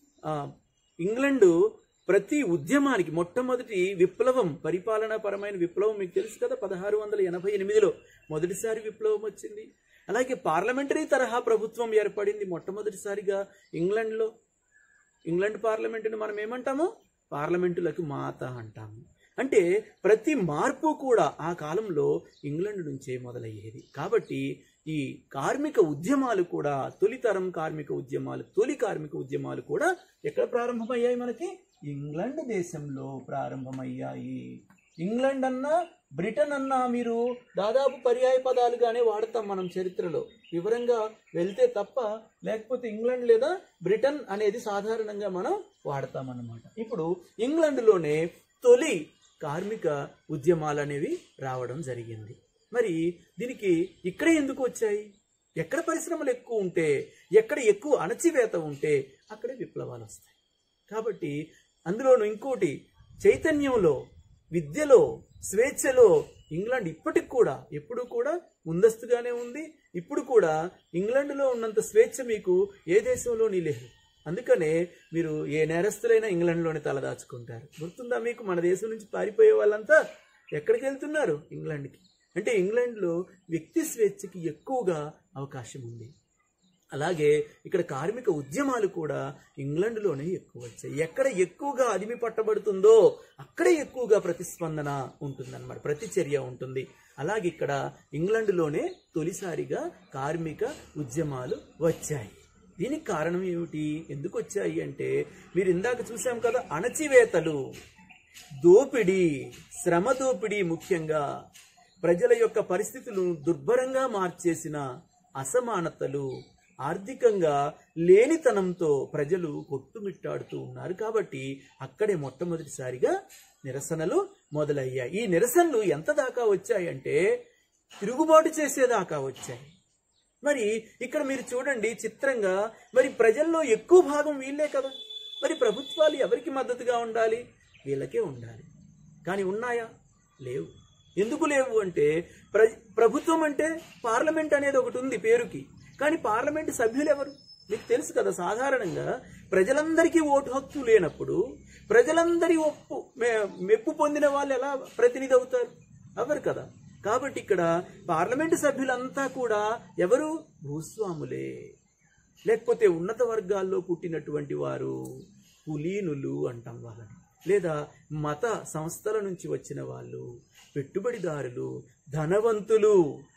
ఇంగ్లాండ్ ప్రతి ఉద్యమానికి మొట్టమొదటి విప్లవం, పరిపాలనాపరమైన విప్లవం మీకు తెలుసు కదా, 1688లో మొదటిసారి విప్లవం వచ్చింది. అలాగే పార్లమెంటరీ తరహా ప్రభుత్వం ఏర్పడింది మొట్టమొదటిసారిగా ఇంగ్లాండ్లో. ఇంగ్లాండ్ పార్లమెంటుని మనం ఏమంటాము? పార్లమెంటులకు మాత అంటాము. అంటే ప్రతి మార్పు కూడా ఆ కాలంలో ఇంగ్లాండ్ నుంచే మొదలయ్యేది. కాబట్టి ఈ కార్మిక ఉద్యమాలు కూడా తొలితరం కార్మిక ఉద్యమాలు, తొలి కార్మిక ఉద్యమాలు కూడా ఎక్కడ ప్రారంభమయ్యాయి? మనకి ఇంగ్లాండ్ దేశంలో ప్రారంభమయ్యాయి. ఇంగ్లాండ్ అన్నా బ్రిటన్ అన్నా మీరు దాదాపు పర్యాయ పదాలుగానే వాడతాం మనం చరిత్రలో. వివరంగా వెళ్తే తప్ప, లేకపోతే ఇంగ్లాండ్ లేదా బ్రిటన్ అనేది సాధారణంగా మనం వాడతామన్నమాట. ఇప్పుడు ఇంగ్లాండ్లోనే తొలి కార్మిక ఉద్యమాలు అనేవి రావడం జరిగింది. మరి దీనికి ఇక్కడే ఎందుకు వచ్చాయి? ఎక్కడ పరిశ్రమలు ఎక్కువ ఉంటే, ఎక్కడ ఎక్కువ అణచివేత ఉంటే అక్కడే విప్లవాలు వస్తాయి. కాబట్టి అందులోనూ ఇంకోటి, చైతన్యంలో, విద్యలో, స్వేచ్ఛలో ఇంగ్లాండ్ ఇప్పటికి కూడా ఎప్పుడు కూడా ముందస్తుగానే ఉంది. ఇప్పుడు కూడా ఇంగ్లాండ్లో ఉన్నంత స్వేచ్ఛ మీకు ఏ దేశంలోని లేదు. అందుకనే మీరు ఏ నేరస్తులైనా ఇంగ్లాండ్లోనే తలదాచుకుంటారు. గుర్తుందా మీకు? మన దేశం నుంచి పారిపోయే వాళ్ళంతా ఎక్కడికి వెళ్తున్నారు? ఇంగ్లాండ్కి. అంటే ఇంగ్లాండ్లో వ్యక్తి స్వేచ్ఛకి ఎక్కువగా అవకాశం ఉంది. అలాగే ఇక్కడ కార్మిక ఉద్యమాలు కూడా ఇంగ్లాండ్లోనే ఎక్కువ వచ్చాయి. ఎక్కడ ఎక్కువగా అదిమి పట్టబడుతుందో అక్కడే ఎక్కువగా ప్రతిస్పందన ఉంటుందన్నమాట, ప్రతిచర్య ఉంటుంది. అలాగే ఇక్కడ ఇంగ్లాండ్లోనే తొలిసారిగా కార్మిక ఉద్యమాలు వచ్చాయి. దీనికి కారణం ఏమిటి? ఎందుకు వచ్చాయి అంటే, మీరు ఇందాక చూసాం కదా, అణచివేతలు, దోపిడీ, శ్రమ దోపిడీ, ముఖ్యంగా ప్రజల యొక్క పరిస్థితులు దుర్భరంగా మార్చేసిన అసమానతలు, ఆర్థికంగా లేనితనంతో ప్రజలు కొట్టుమిట్టాడుతూ ఉన్నారు. కాబట్టి అక్కడే మొట్టమొదటిసారిగా నిరసనలు మొదలయ్యాయి. ఈ నిరసనలు ఎంత దాకా వచ్చాయంటే తిరుగుబాటు చేసేదాకా వచ్చాయి. మరి ఇక్కడ మీరు చూడండి చిత్రంగా, మరి ప్రజల్లో ఎక్కువ భాగం వీళ్ళే కదా. మరి ప్రభుత్వాలు ఎవరికి మద్దతుగా ఉండాలి? వీళ్ళకే ఉండాలి. కానీ ఉన్నాయా? లేవు. ఎందుకు లేవు అంటే, ప్రభుత్వం అంటే పార్లమెంట్ అనేది ఒకటి ఉంది పేరుకి, కానీ పార్లమెంట్ సభ్యులు ఎవరు? మీకు తెలుసు కదా, సాధారణంగా ప్రజలందరికీ ఓటు హక్కు లేనప్పుడు ప్రజలందరి మెప్పు పొందిన వాళ్ళు ఎలా ప్రతినిధి అవుతారు? ఎవరు కదా. కాబట్టి ఇక్కడ పార్లమెంటు సభ్యులంతా కూడా ఎవరు? భూస్వాములే, లేకపోతే ఉన్నత వర్గాల్లో పుట్టినటువంటి వారు, కులీనులు అంటాం వాళ్ళని, లేదా మత సంస్థల నుంచి వచ్చిన వాళ్ళు, పెట్టుబడిదారులు, ధనవంతులు,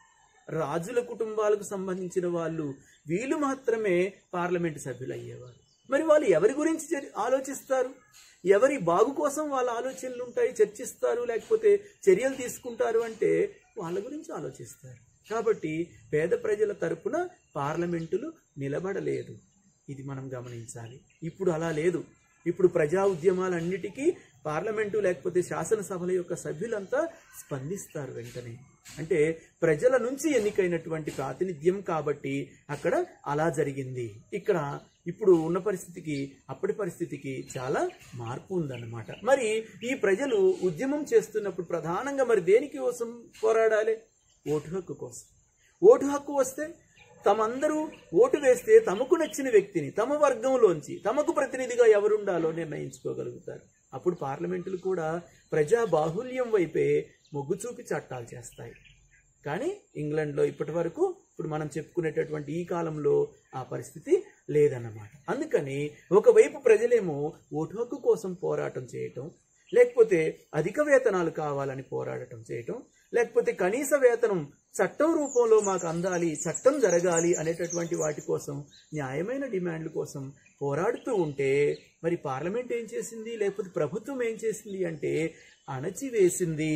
రాజుల కుటుంబాలకు సంబంధించిన వాళ్ళు, వీళ్ళు మాత్రమే పార్లమెంటు సభ్యులు అయ్యేవారు. మరి వాళ్ళు ఎవరి గురించి ఆలోచిస్తారు? ఎవరి బాగు కోసం వాళ్ళ ఆలోచనలు ఉంటాయి, చర్చిస్తారు, లేకపోతే చర్యలు తీసుకుంటారు అంటే వాళ్ళ గురించి ఆలోచిస్తారు. కాబట్టి పేద ప్రజల తరపున పార్లమెంటులు నిలబడలేదు. ఇది మనం గమనించాలి. ఇప్పుడు అలా లేదు. ఇప్పుడు ప్రజా ఉద్యమాలన్నిటికీ పార్లమెంటు లేకపోతే శాసనసభల యొక్క సభ్యులంతా స్పందిస్తారు వెంటనే. అంటే ప్రజల నుంచి ఎన్నికైనటువంటి ప్రాతినిధ్యం కాబట్టి అక్కడ అలా జరిగింది. ఇక్కడ ఇప్పుడు ఉన్న పరిస్థితికి అప్పటి పరిస్థితికి చాలా మార్పు ఉందన్నమాట. మరి ఈ ప్రజలు ఉద్యమం చేస్తున్నప్పుడు ప్రధానంగా మరి దేనికి కోసం పోరాడాలి? ఓటు హక్కు కోసం. ఓటు హక్కు వస్తే తమందరూ ఓటు వేస్తే తమకు నచ్చిన వ్యక్తిని తమ వర్గంలోంచి తమకు ప్రతినిధిగా ఎవరుండాలో నిర్ణయించుకోగలుగుతారు. అప్పుడు పార్లమెంటులు కూడా ప్రజా బాహుల్యం వైపే మొగ్గు చూపి చట్టాలు చేస్తాయి. కానీ ఇంగ్లాండ్లో ఇప్పటి వరకు ఇప్పుడు మనం చెప్పుకునేటటువంటి ఈ కాలంలో ఆ పరిస్థితి లేదన్నమాట. అందుకని ఒకవైపు ప్రజలేమో ఓటు హక్కు కోసం పోరాటం చేయటం, లేకపోతే అధిక వేతనాలు కావాలని పోరాటం చేయటం, లేకపోతే కనీస వేతనం చట్టం రూపంలో మాకు అందాలి, చట్టం జరగాలి అనేటటువంటి వాటి కోసం, న్యాయమైన డిమాండ్ల కోసం పోరాడుతూ ఉంటే మరి పార్లమెంట్ ఏం చేసింది, లేకపోతే ప్రభుత్వం ఏం చేసింది అంటే అణచివేసింది.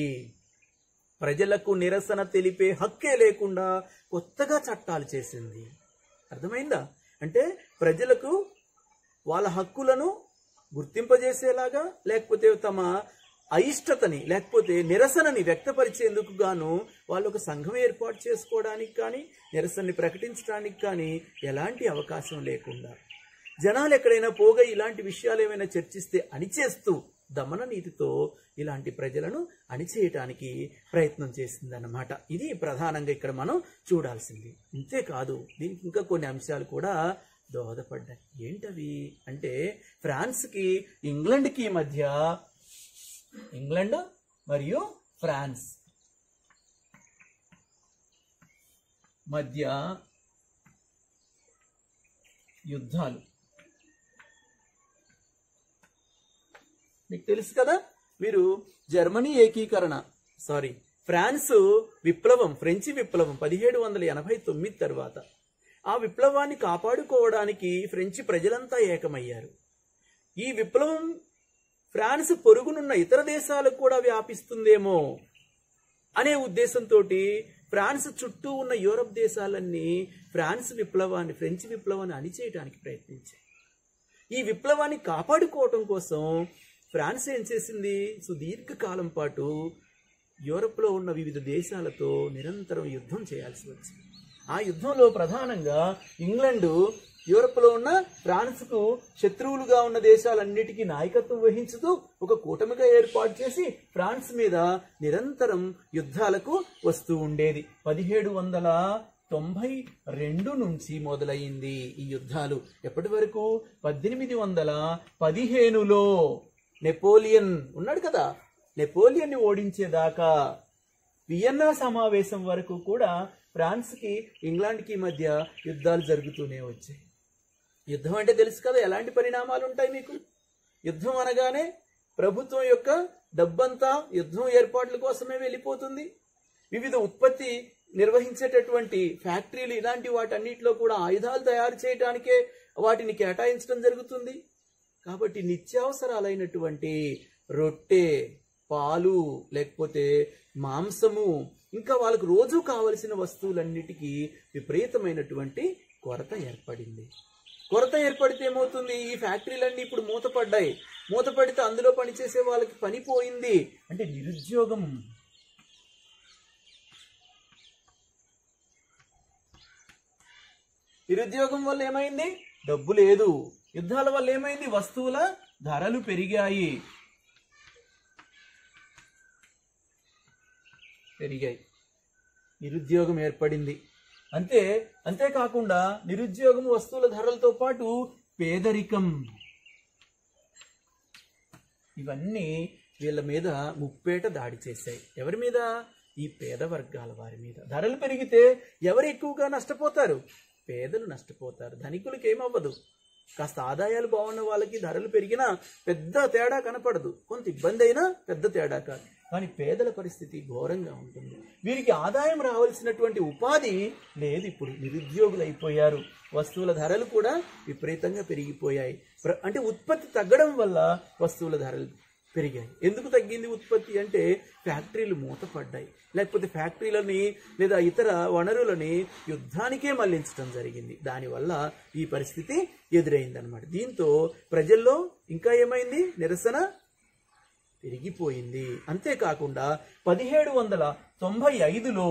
ప్రజలకు నిరసన తెలిపే హక్కే లేకుండా కొత్తగా చట్టాలు చేసింది. అర్థమైందా? అంటే ప్రజలకు వాళ్ళ హక్కులను గుర్తింపజేసేలాగా, లేకపోతే తమ అయిష్టతని లేకపోతే నిరసనని వ్యక్తపరిచేందుకు గాను వాళ్ళు ఒక సంఘం ఏర్పాటు చేసుకోవడానికి కానీ, నిరసనని ప్రకటించడానికి కానీ ఎలాంటి అవకాశం లేకుండా, జనాలు ఎక్కడైనా పోగా ఇలాంటి విషయాలు ఏమైనా చర్చిస్తే అణిచేస్తూ దమన నీతితో ఇలాంటి ప్రజలను అణిచేయటానికి ప్రయత్నం చేసిందన్నమాట. ఇది ప్రధానంగా ఇక్కడ మనం చూడాల్సింది. ఇంతేకాదు దీనికి ఇంకా కొన్ని అంశాలు కూడా దోహదపడ్డాయి. ఏంటవి అంటే, ఫ్రాన్స్కి ఇంగ్లాండ్కి మధ్య, ఇంగ్లాండ్ మరియు ఫ్రాన్స్ మధ్య యుద్ధాలు. మీకు తెలుసు కదా, మీరు జర్మనీ ఏకీకరణ ఫ్రాన్స్ విప్లవం, ఫ్రెంచి విప్లవం 1789 తర్వాత ఆ విప్లవాన్ని కాపాడుకోవడానికి ఫ్రెంచి ప్రజలంతా ఏకమయ్యారు. ఈ విప్లవం ఫ్రాన్స్ పొరుగునున్న ఇతర దేశాలకు కూడా వ్యాపిస్తుందేమో అనే ఉద్దేశంతో ఫ్రాన్స్ చుట్టూ ఉన్న యూరప్ దేశాలన్నీ ఫ్రెంచి విప్లవాన్ని అణిచేయడానికి ప్రయత్నించాయి. ఈ విప్లవాన్ని కాపాడుకోవటం కోసం ఫ్రాన్స్ ఏం చేసింది, సుదీర్ఘకాలం పాటు యూరప్లో ఉన్న వివిధ దేశాలతో నిరంతరం యుద్ధం చేయాల్సి వచ్చింది. ఆ యుద్ధంలో ప్రధానంగా ఇంగ్లాండ్ యూరప్లో ఉన్న ఫ్రాన్స్కు శత్రువులుగా ఉన్న దేశాలన్నిటికీ నాయకత్వం వహించుతూ ఒక కూటమిగా ఏర్పాటు చేసి ఫ్రాన్స్ మీద నిరంతరం యుద్ధాలకు వస్తూ ఉండేది. 1792 నుంచి మొదలైంది ఈ యుద్ధాలు. ఎప్పటి వరకు? 1815లో నెపోలియన్ ఉన్నాడు కదా, నెపోలియన్ని ఓడించేదాకా వియన్నా సమావేశం వరకు కూడా ఫ్రాన్స్కి ఇంగ్లాండ్కి మధ్య యుద్ధాలు జరుగుతూనే వచ్చాయి. యుద్ధం అంటే తెలుసు కదా ఎలాంటి పరిణామాలు ఉంటాయి మీకు. యుద్ధం అనగానే ప్రభుత్వం యొక్క డబ్బంతా యుద్ధం ఏర్పాట్ల కోసమే వెళ్ళిపోతుంది. వివిధ ఉత్పత్తి నిర్వహించేటటువంటి ఫ్యాక్టరీలు ఇలాంటి వాటన్నిటిలో కూడా ఆయుధాలు తయారు చేయడానికే వాటిని కేటాయించడం జరుగుతుంది. కాబట్టి నిత్యావసరాలైనటువంటి రొట్టె, పాలు, లేకపోతే మాంసము, ఇంకా వాళ్ళకు రోజు కావలసిన వస్తువులన్నిటికీ విపరీతమైనటువంటి కొరత ఏర్పడింది. కొరత ఏర్పడితే ఏమవుతుంది, ఈ ఫ్యాక్టరీలన్నీ ఇప్పుడు మూతపడ్డాయి. మూతపడితే అందులో పనిచేసే వాళ్ళకి పని పోయింది. అంటే నిరుద్యోగం. నిరుద్యోగం వల్ల ఏమైంది? డబ్బు లేదు. యుద్ధాల వల్ల ఏమైంది? వస్తువుల ధరలు పెరిగాయి. నిరుద్యోగం ఏర్పడింది. అంతేకాకుండా నిరుద్యోగం, వస్తువుల ధరలతో పాటు పేదరికం, ఇవన్నీ వీళ్ళ మీద ముప్పేట దాడి చేశాయి. ఎవరి మీద? ఈ పేద వర్గాల వారి మీద. ధరలు పెరిగితే ఎవరు ఎక్కువగా నష్టపోతారు? పేదలు నష్టపోతారు. ధనికులకి ఏమవ్వదు. కాస్త ఆదాయాలు బాగున్న వాళ్ళకి ధరలు పెరిగినా పెద్ద తేడా కనపడదు, కొంత ఇబ్బంది అయినా పెద్ద తేడా కాదు. కానీ పేదల పరిస్థితి ఘోరంగా ఉంటుంది. వీరికి ఆదాయం రావాల్సినటువంటి ఉపాధి లేదు. ఇప్పుడు నిరుద్యోగులు అయిపోయారు. వస్తువుల ధరలు కూడా విపరీతంగా పెరిగిపోయాయి. అంటే ఉత్పత్తి తగ్గడం వల్ల వస్తువుల ధరలు పెరిగాయి. ఎందుకు తగ్గింది ఉత్పత్తి అంటే ఫ్యాక్టరీలు మూతపడ్డాయి, లేకపోతే ఫ్యాక్టరీలని లేదా ఇతర వనరులని యుద్ధానికే మళ్లించడం జరిగింది. దానివల్ల ఈ పరిస్థితి ఎదురైందనమాట. దీంతో ప్రజల్లో ఇంకా ఏమైంది? నిరసన పెరిగిపోయింది. అంతేకాకుండా 1795లో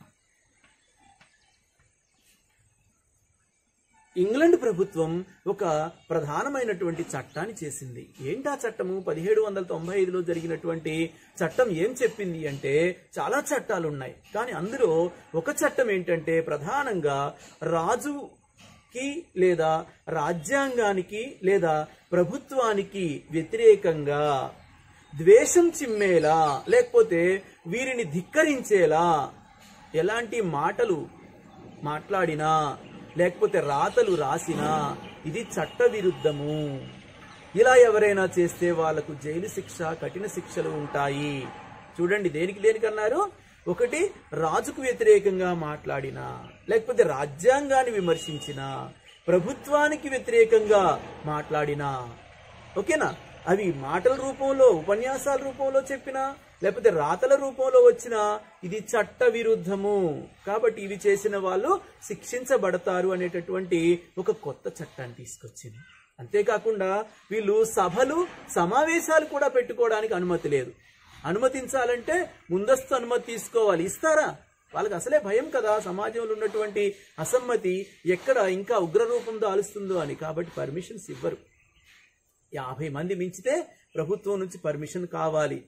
ఇంగ్లాండ్ ప్రభుత్వం ఒక ప్రధానమైనటువంటి చట్టాన్ని చేసింది. ఏంటా చట్టము? 1795లో జరిగినటువంటి చట్టం ఏం చెప్పింది అంటే, చాలా చట్టాలు ఉన్నాయి, కానీ అందులో ఒక చట్టం ఏంటంటే, ప్రధానంగా రాజుకి లేదా రాజ్యాంగానికి లేదా ప్రభుత్వానికి వ్యతిరేకంగా ద్వేషం చిమ్మేలా, లేకపోతే వీరిని ధిక్కరించేలా ఎలాంటి మాటలు మాట్లాడినా లేకపోతే రాతలు రాసినా ఇది చట్ట విరుద్ధము. ఇలా ఎవరైనా చేస్తే వాళ్లకు జైలు శిక్ష, కఠిన శిక్షలు ఉంటాయి. చూడండి, దేనికి అన్నారు? ఒకటి, రాజుకు వ్యతిరేకంగా మాట్లాడినా, లేకపోతే రాజ్యాంగాన్ని విమర్శించినా, ప్రభుత్వానికి వ్యతిరేకంగా మాట్లాడినా, ఓకేనా, అవి మాటల రూపంలో, ఉపన్యాసాల రూపంలో చెప్పినా, లేకపోతే రాతల రూపంలో వచ్చినా ఇది చట్ట విరుద్ధము. కాబట్టి ఇవి చేసిన వాళ్ళు శిక్షించబడతారు అనేటటువంటి ఒక కొత్త చట్టాన్ని తీసుకొచ్చింది. అంతేకాకుండా వీళ్ళు సభలు, సమావేశాలు కూడా పెట్టుకోవడానికి అనుమతి లేదు. అనుమతించాలంటే ముందస్తు అనుమతి తీసుకోవాలి. ఇస్తారా? వాళ్ళకి అసలే భయం కదా, సమాజంలో ఉన్నటువంటి అసమ్మతి ఎక్కడ ఇంకా ఉగ్రరూపం దాలుస్తుందో అని. కాబట్టి పర్మిషన్స్ ఇవ్వరు. 50 మంది మించితే ప్రభుత్వం నుంచి పర్మిషన్ కావాలి.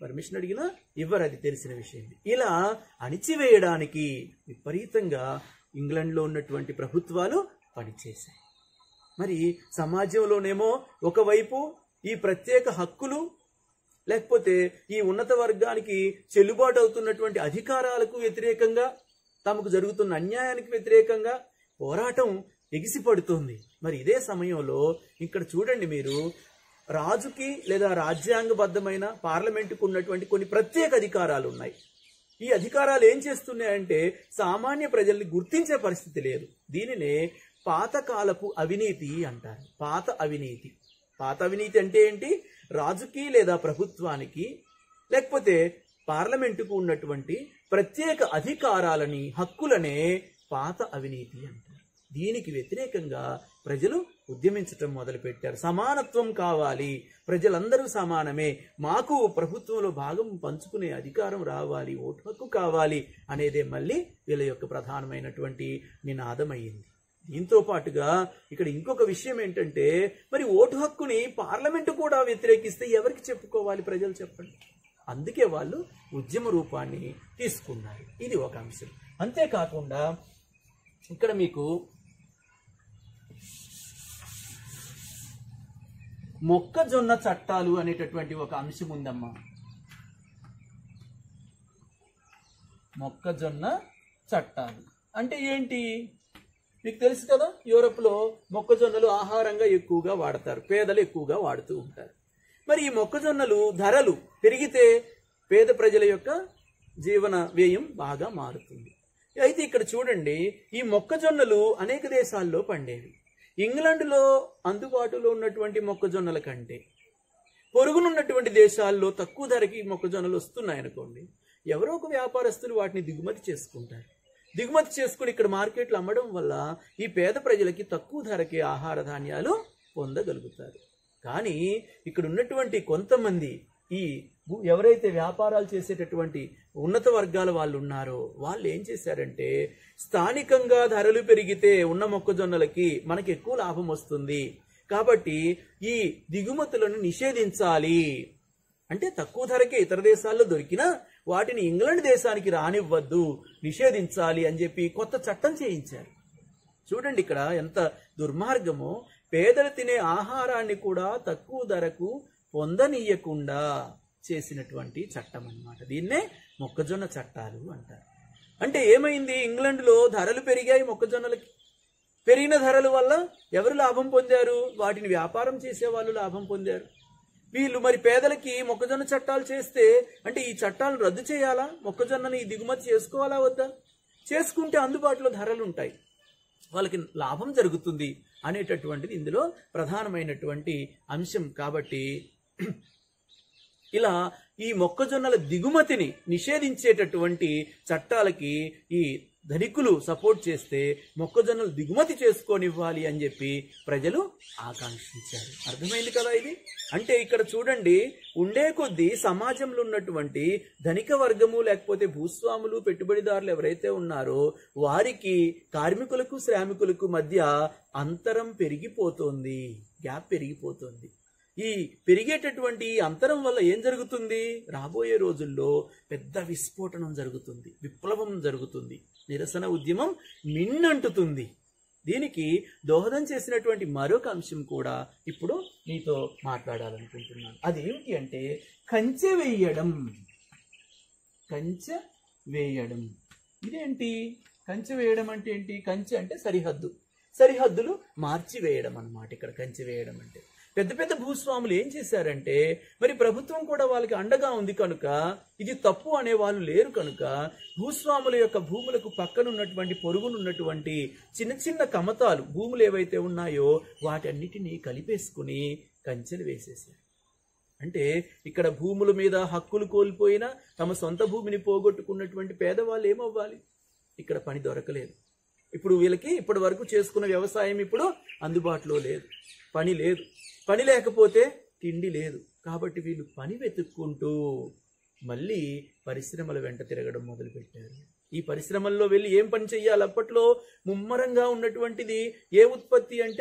పర్మిషన్ అడిగినా ఇవ్వరు, అది తెలిసిన విషయం. ఇలా అణిచివేయడానికి విపరీతంగా ఇంగ్లాండ్లో ఉన్నటువంటి ప్రభుత్వాలు పనిచేశాయి. మరి సమాజంలోనేమో ఒకవైపు ఈ ప్రత్యేక హక్కులు లేకపోతే ఈ ఉన్నత వర్గానికి చెల్లుబాటు అవుతున్నటువంటి అధికారాలకు వ్యతిరేకంగా, తమకు జరుగుతున్న అన్యాయానికి వ్యతిరేకంగా పోరాటం ఎగిసిపడుతుంది. మరి ఇదే సమయంలో ఇక్కడ చూడండి మీరు, రాజుకి లేదా రాజ్యాంగబద్ధమైన పార్లమెంటుకు ఉన్నటువంటి కొన్ని ప్రత్యేక అధికారాలు ఉన్నాయి. ఈ అధికారాలు ఏం చేస్తున్నాయంటే సామాన్య ప్రజల్ని గుర్తించే పరిస్థితి లేదు. దీనినే పాతకాలపు అవినీతి అంటారు. పాత అవినీతి అంటే ఏంటి? రాజుకి లేదా ప్రభుత్వానికి లేకపోతే పార్లమెంటుకు ఉన్నటువంటి ప్రత్యేక అధికారాలని, హక్కులనే పాత అవినీతి అంటారు. దీనికి వ్యతిరేకంగా ప్రజలు ఉద్యమించటం మొదలుపెట్టారు. సమానత్వం కావాలి, ప్రజలందరూ సమానమే, మాకు ప్రభుత్వంలో భాగం పంచుకునే అధికారం రావాలి, ఓటు హక్కు కావాలి అనేదే మళ్ళీ వీళ్ళ యొక్క ప్రధానమైనటువంటి నినాదం అయ్యింది. దీంతో పాటుగా ఇక్కడ ఇంకొక విషయం ఏంటంటే, మరి ఓటు హక్కుని పార్లమెంటు కూడా వ్యతిరేకిస్తే ఎవరికి చెప్పుకోవాలి ప్రజలు, చెప్పండి. అందుకే వాళ్ళు ఉద్యమ రూపాన్ని తీసుకున్నారు. ఇది ఒక అంశం. అంతేకాకుండా ఇక్కడ మీకు మొక్కజొన్న చట్టాలు అనేటటువంటి ఒక అంశం ఉందమ్మా. మొక్కజొన్న చట్టాలు అంటే ఏంటి మీకు తెలుసు కదా. యూరోప్లో మొక్కజొన్నలు ఆహారంగా ఎక్కువగా వాడతారు, పేదలు ఎక్కువగా వాడుతూ ఉంటారు. మరి ఈ మొక్కజొన్నలు ధరలు పెరిగితే పేద ప్రజల యొక్క జీవన వ్యయం బాగా మారుతుంది. అయితే ఇక్కడ చూడండి, ఈ మొక్కజొన్నలు అనేక దేశాల్లో పండేవి. ఇంగ్లాండ్లో అందుబాటులో ఉన్నటువంటి మొక్కజొన్నల కంటే పొరుగునున్నటువంటి దేశాల్లో తక్కువ ధరకి మొక్కజొన్నలు వస్తున్నాయనుకోండి, ఎవరో ఒక వ్యాపారస్తులు వాటిని దిగుమతి చేసుకుంటారు. దిగుమతి చేసుకుని ఇక్కడ మార్కెట్లో అమ్మడం వల్ల ఈ పేద ప్రజలకి తక్కువ ధరకి ఆహార ధాన్యాలు పొందగలుగుతారు. కానీ ఇక్కడ ఉన్నటువంటి కొంతమంది ఈ ఎవరైతే వ్యాపారాలు చేసేటటువంటి ఉన్నత వర్గాల వాళ్ళు ఉన్నారో వాళ్ళు ఏం చేశారంటే, స్థానికంగా ధరలు పెరిగితే ఉన్న మొక్కజొన్నలకి మనకి ఎక్కువ లాభం వస్తుంది కాబట్టి ఈ దిగుమతులను నిషేధించాలి, అంటే తక్కువ ధరకే ఇతర దేశాల్లో దొరికినా వాటిని ఇంగ్లాండ్ దేశానికి రానివ్వద్దు, నిషేధించాలి అని చెప్పి కొత్త చట్టం చేయించారు. చూడండి ఇక్కడ ఎంత దుర్మార్గమో. పేదలు తినే ఆహారాన్ని కూడా తక్కువ ధరకు పొందనీయకుండా చేసినటువంటి చట్టం అన్నమాట. దీన్నే మొక్కజొన్న చట్టాలు అంటారు. అంటే ఏమైంది, ఇంగ్లాండ్లో ధరలు పెరిగాయి, మొక్కజొన్నలకి పెరిగిన ధరల వల్ల ఎవరు లాభం పొందారు? వాటిని వ్యాపారం చేసే వాళ్ళు లాభం పొందారు. వీళ్ళు మరి పేదలకి మొక్కజొన్న చట్టాలు చేస్తే అంటే ఈ చట్టాలను రద్దు చేయాలా, మొక్కజొన్నని దిగుమతి చేసుకోవాలా వద్దా? చేసుకుంటే అందుబాటులో ధరలు ఉంటాయి, వాళ్ళకి లాభం జరుగుతుంది అనేటటువంటిది ఇందులో ప్రధానమైనటువంటి అంశం. కాబట్టి ఇలా ఈ మొక్కజొన్నల దిగుమతిని నిషేధించేటటువంటి చట్టాలకి ఈ ధనికులు సపోర్ట్ చేస్తే మొక్కజొన్నలు దిగుమతి చేసుకోనివ్వాలి అని చెప్పి ప్రజలు ఆకాంక్షించారు. అర్థమైంది కదా ఇది? అంటే ఇక్కడ చూడండి, ఉండే కొద్దీ సమాజంలో ఉన్నటువంటి ధనిక వర్గము లేకపోతే భూస్వాములు, పెట్టుబడిదారులు ఎవరైతే ఉన్నారో వారికి కార్మికులకు శ్రామికులకు మధ్య అంతరం పెరిగిపోతోంది, గ్యాప్ పెరిగిపోతుంది. ఈ పెరిగేటటువంటి అంతరం వల్ల ఏం జరుగుతుంది? రాబోయే రోజుల్లో పెద్ద విస్ఫోటనం జరుగుతుంది, విప్లవం జరుగుతుంది, నిరసన ఉద్యమం మిన్నంటుతుంది. దీనికి దోహదం చేసినటువంటి మరొక అంశం కూడా ఇప్పుడు మీతో మాట్లాడాలనుకుంటున్నాను. అదేమిటి అంటే కంచె వేయడం. కంచె వేయడం ఇదేంటి? కంచె వేయడం అంటే ఏంటి? కంచె అంటే సరిహద్దు, సరిహద్దులు మార్చివేయడం అన్నమాట. ఇక్కడ కంచె వేయడం అంటే పెద్ద పెద్ద భూస్వాములు ఏం చేశారంటే, మరి ప్రభుత్వం కూడా వాళ్ళకి అండగా ఉంది కనుక, ఇది తప్పు అనే వాళ్ళు లేరు కనుక, భూస్వాముల యొక్క భూములకు పక్కనున్నటువంటి పొరుగునున్నటువంటి చిన్న చిన్న కమతాలు భూములు ఏవైతే ఉన్నాయో వాటన్నిటినీ కలిపేసుకుని కంచెలు వేసేశారు. అంటే ఇక్కడ భూముల మీద హక్కులు కోల్పోయినా తమ సొంత భూమిని పోగొట్టుకున్నటువంటి పేదవాళ్ళు ఏమవ్వాలి? ఇక్కడ పని దొరకలేదు. ఇప్పుడు వీళ్ళకి ఇప్పటి వరకు చేసుకున్న వ్యవసాయం ఇప్పుడు అందుబాటులో లేదు, పని లేదు, పని లేకపోతే తిండి లేదు. కాబట్టి వీళ్ళు పని వెతుక్కుంటూ మళ్ళీ పరిశ్రమల వెంట తిరగడం మొదలుపెట్టారు. ఈ పరిశ్రమల్లో వెళ్ళి ఏం పని చెయ్యాలి? అప్పట్లో ముమ్మరంగా ఉన్నటువంటిది ఏ ఉత్పత్తి అంటే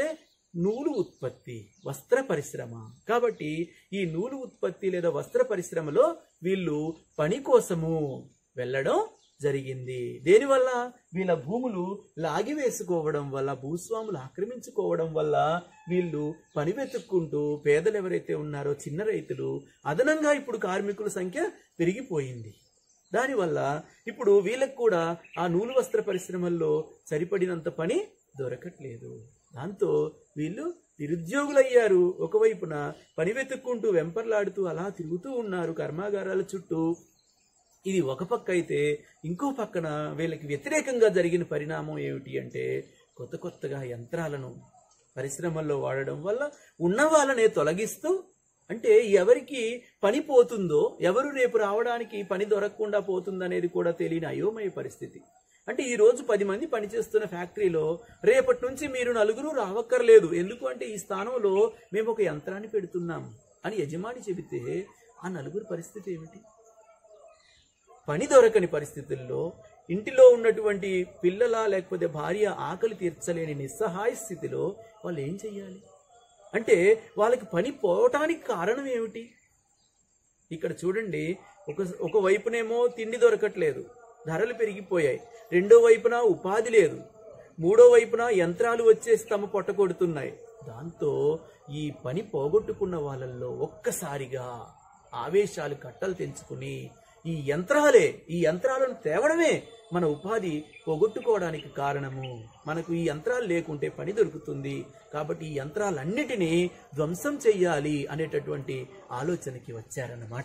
నూలు ఉత్పత్తి, వస్త్ర పరిశ్రమ. కాబట్టి ఈ నూలు ఉత్పత్తి లేదా వస్త్ర పరిశ్రమలో వీళ్ళు పని కోసము వెళ్ళడం జరిగింది. దేనివల్ల? వీళ్ళ భూములు లాగివేసుకోవడం వల్ల, భూస్వాములు ఆక్రమించుకోవడం వల్ల వీళ్ళు పని వెతుక్కుంటూ, పేదలు ఎవరైతే ఉన్నారో చిన్న రైతులు, అదనంగా ఇప్పుడు కార్మికుల సంఖ్య పెరిగిపోయింది. దానివల్ల ఇప్పుడు వీళ్ళకు కూడా ఆ నూలు వస్త్ర పరిశ్రమల్లో సరిపడినంత పని దొరకట్లేదు. దాంతో వీళ్ళు నిరుద్యోగులయ్యారు. ఒకవైపున పని వెతుక్కుంటూ వెంపర్లాడుతూ అలా తిరుగుతూ ఉన్నారు కర్మాగారాల చుట్టూ. ఇది ఒక పక్క అయితే, ఇంకో పక్కన వీళ్ళకి వ్యతిరేకంగా జరిగిన పరిణామం ఏమిటి అంటే, కొత్త కొత్తగా యంత్రాలను పరిశ్రమల్లో వాడడం వల్ల ఉన్న వాళ్ళనే తొలగిస్తూ, అంటే ఎవరికి పని పోతుందో, ఎవరు రేపు రావడానికి పని దొరకకుండా పోతుందనేది కూడా తెలియని అయోమయ పరిస్థితి. అంటే ఈ రోజు 10 మంది పనిచేస్తున్న ఫ్యాక్టరీలో రేపటి నుంచి మీరు 4 రావక్కర్లేదు, ఎందుకు అంటే ఈ స్థానంలో మేము ఒక యంత్రాన్ని పెడుతున్నాం అని యజమాని చెబితే ఆ 4 పరిస్థితి ఏమిటి? పని దొరకని పరిస్థితుల్లో ఇంటిలో ఉన్నటువంటి పిల్లల లేకపోతే భార్య ఆకలి తీర్చలేని నిస్సహాయ స్థితిలో వాళ్ళు ఏం చెయ్యాలి? అంటే వాళ్ళకి పని పోవటానికి కారణం ఏమిటి? ఇక్కడ చూడండి, ఒక వైపునేమో తిండి దొరకట్లేదు, ధరలు పెరిగిపోయాయి. రెండో వైపున ఉపాధి లేదు. మూడో వైపున యంత్రాలు వచ్చేసి తమ పొట్ట కొడుతున్నాయి. దాంతో ఈ పని పోగొట్టుకున్న వాళ్ళల్లో ఒక్కసారిగా ఆవేశాలు కట్టలు తెంచుకుని ఈ యంత్రాలను తేవడమే మన ఉపాధి పోగొట్టుకోవడానికి కారణము. మనకు ఈ యంత్రాలు లేకుంటే పని దొరుకుతుంది, కాబట్టి ఈ యంత్రాలన్నిటినీ ధ్వంసం చెయ్యాలి అనేటటువంటి ఆలోచనకి వచ్చారన్నమాట.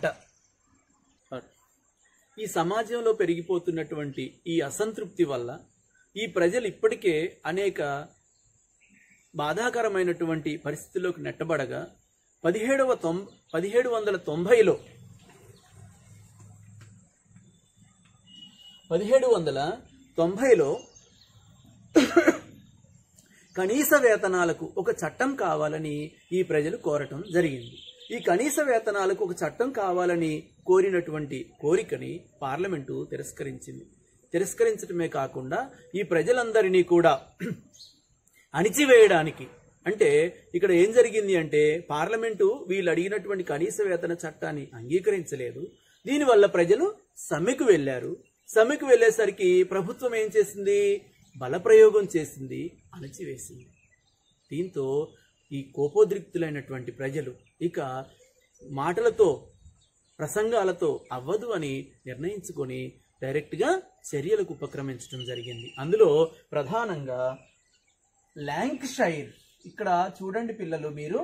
ఈ సమాజంలో పెరిగిపోతున్నటువంటి ఈ అసంతృప్తి వల్ల ఈ ప్రజలు ఇప్పటికే అనేక బాధాకరమైనటువంటి పరిస్థితుల్లోకి నెట్టబడగా 1790లో కనీస వేతనాలకు ఒక చట్టం కావాలని ఈ ప్రజలు కోరటం జరిగింది. ఈ కనీస వేతనాలకు ఒక చట్టం కావాలని కోరినటువంటి కోరికని పార్లమెంటు తిరస్కరించడమే కాకుండా ఈ ప్రజలందరినీ కూడా అణిచివేయడానికి, అంటే ఇక్కడ ఏం జరిగింది అంటే పార్లమెంటు వీళ్ళు అడిగినటువంటి కనీస వేతన చట్టాన్ని అంగీకరించలేదు. దీనివల్ల ప్రజలు సమ్మెకు వెళ్ళారు. సమ్మెకు వెళ్ళేసరికి ప్రభుత్వం ఏం చేసింది? బలప్రయోగం చేసింది, అణచివేసింది. దీంతో ఈ కోపోద్రిక్తులైనటువంటి ప్రజలు ఇక మాటలతో, ప్రసంగాలతో అవ్వదు అని నిర్ణయించుకొని డైరెక్ట్గా చర్యలకు ఉపక్రమించడం జరిగింది. అందులో ప్రధానంగా ల్యాంకషైర్, ఇక్కడ చూడండి పిల్లలు మీరు,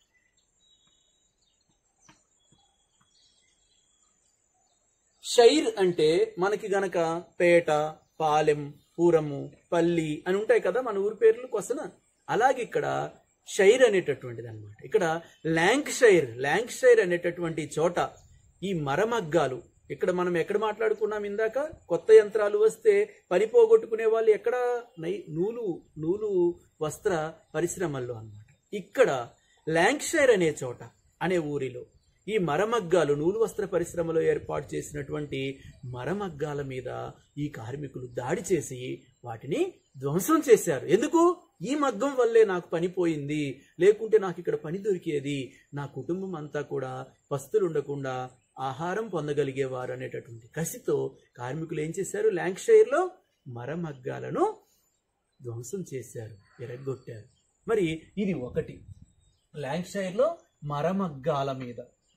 షైర్ అంటే మనకి గనక పేట, పాలెం, పురము, పల్లి అని ఉంటాయి కదా మన ఊరి పేర్లు కొసన, అలాగే ఇక్కడ షైర్ అనేటటువంటిది అనమాట. ఇక్కడ ల్యాంకషైర్ అనేటటువంటి చోట ఈ మరమగ్గాలు, ఇక్కడ మనం ఎక్కడ మాట్లాడుకున్నాం ఇందాక, కొత్త యంత్రాలు వస్తే పని పోగొట్టుకునే వాళ్ళు ఎక్కడ? నూలు వస్త్ర పరిశ్రమల్లో అన్నమాట. ఇక్కడ ల్యాంకషైర్ అనే చోట, అనే ఊరిలో ఈ మరమగ్గాలు, నూలు వస్త్ర పరిశ్రమలో ఏర్పాటు చేసినటువంటి మరమగ్గాల మీద ఈ కార్మికులు దాడి చేసి వాటిని ధ్వంసం చేశారు. ఎందుకు? ఈ మగ్గం వల్లే నాకు పని పోయింది, లేకుంటే నాకు ఇక్కడ పని దొరికేది, నా కుటుంబం అంతా కూడా పస్తులు ఉండకుండా ఆహారం పొందగలిగేవారు అనేటటువంటి కసితో కార్మికులు ఏం చేశారు? ల్యాంకషైర్లో మరమగ్గాలను ధ్వంసం చేశారు, ఎరగొట్టారు. మరి ఇది ఒకటి, ల్యాంకషైర్లో మరమగ్గాల మీద.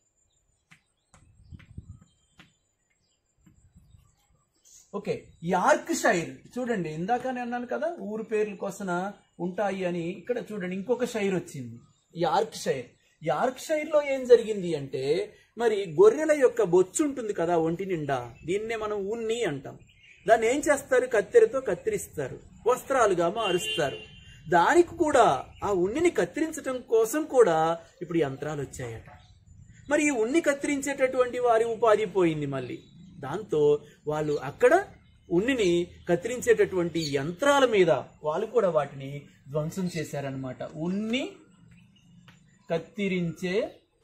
ఓకే, యార్క్షైర్ చూడండి, ఇందాక నేను అన్నాను కదా ఊరు పేర్ల కోసం ఉంటాయి అని, ఇక్కడ చూడండి ఇంకొక షైర్ వచ్చింది, యార్క్షైర్లో ఏం జరిగింది అంటే, మరి గొర్రెల యొక్క బొచ్చు ఉంటుంది కదా ఒంటి నిండా, దీన్నే మనం ఉన్ని అంటాం. దాన్ని ఏం చేస్తారు? కత్తెరతో కత్తిరిస్తారు, వస్త్రాలుగా మారుస్తారు. దానికి కూడా ఆ ఉన్నిని కత్తిరించడం కోసం కూడా ఇప్పుడు యంత్రాలు వచ్చాయట. మరి ఈ ఉన్ని కత్తిరించేటటువంటి వారి ఉపాధి పోయింది మళ్ళీ. దాంతో వాళ్ళు అక్కడ ఉన్నిని కత్తిరించేటటువంటి యంత్రాల మీద వాళ్ళు కూడా వాటిని ధ్వంసం చేశారనమాట. ఉన్ని కత్తిరించే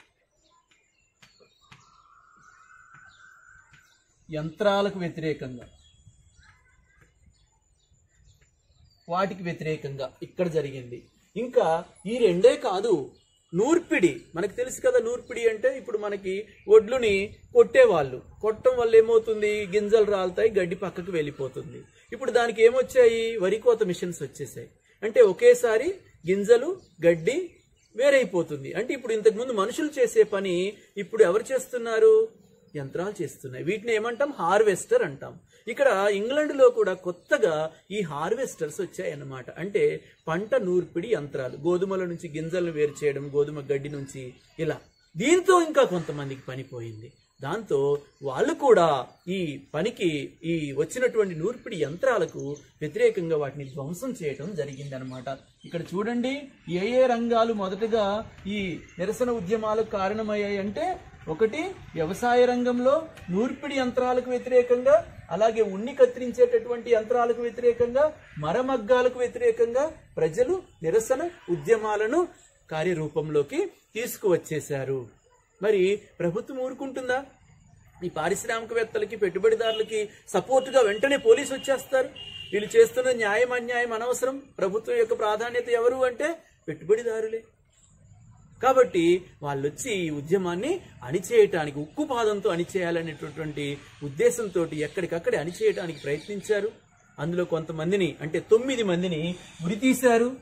యంత్రాలకు వ్యతిరేకంగా, వాటికి వ్యతిరేకంగా ఇక్కడ జరిగింది. ఇంకా ఈ రెండే కాదు, నూర్పిడి. మనకు తెలుసు కదా నూర్పిడి అంటే, ఇప్పుడు మనకి ఒడ్లుని కొట్టేవాళ్ళు, కొట్టడం వల్ల ఏమవుతుంది, గింజలు రాలుతాయి, గడ్డి పక్కకు వెళ్ళిపోతుంది. ఇప్పుడు దానికి ఏమొచ్చాయి, వరి కోత మిషన్స్ వచ్చేసాయి. అంటే ఒకేసారి గింజలు గడ్డి వేరైపోతుంది. అంటే ఇప్పుడు ఇంతకుముందు మనుషులు చేసే పని ఇప్పుడు ఎవరు చేస్తున్నారు, యంత్రాలు చేస్తున్నాయి. వీటిని ఏమంటాం, హార్వెస్టర్ అంటాం. ఇక్కడ ఇంగ్లాండ్లో కూడా కొత్తగా ఈ హార్వెస్టర్స్ వచ్చాయన్నమాట. అంటే పంట నూర్పిడి యంత్రాలు, గోధుమల నుంచి గింజలను వేరు చేయడం, గోధుమ గడ్డి నుంచి ఇలా. దీంతో ఇంకా కొంతమందికి పని పోయింది. దాంతో వాళ్ళు కూడా ఈ పనికి, ఈ వచ్చినటువంటి నూర్పిడి యంత్రాలకు వ్యతిరేకంగా వాటిని ధ్వంసం చేయటం జరిగిందనమాట. ఇక్కడ చూడండి ఏ ఏ రంగాలు మొదటగా ఈ నిరసన ఉద్యమాలకు కారణమయ్యాయి అంటే, ఒకటి వ్యవసాయ రంగంలో నూర్పిడి యంత్రాలకు వ్యతిరేకంగా, అలాగే ఉన్ని కత్తిరించేటటువంటి యంత్రాలకు వ్యతిరేకంగా, మరమగ్గాలకు వ్యతిరేకంగా ప్రజలు నిరసన ఉద్యమాలను కార్యరూపంలోకి తీసుకువచ్చేశారు. మరి ప్రభుత్వం ఊరుకుంటుందా? ఈ పారిశ్రామికవేత్తలకి, పెట్టుబడిదారులకి సపోర్టుగా వెంటనే పోలీసు వచ్చేస్తారు. వీళ్ళు చేస్తున్న న్యాయం అన్యాయం అనవసరం. ప్రభుత్వం యొక్క ప్రాధాన్యత ఎవరు అంటే పెట్టుబడిదారులే. కాబట్టి వాళ్ళు వచ్చి ఈ ఉద్యమాన్ని అణిచేయటానికి, ఉక్కుపాదంతో అణిచేయాలనేటటువంటి ఉద్దేశంతో ఎక్కడికక్కడ అణిచేయటానికి ప్రయత్నించారు. అందులో కొంతమందిని, అంటే 9 మందిని ఉరితీశారు.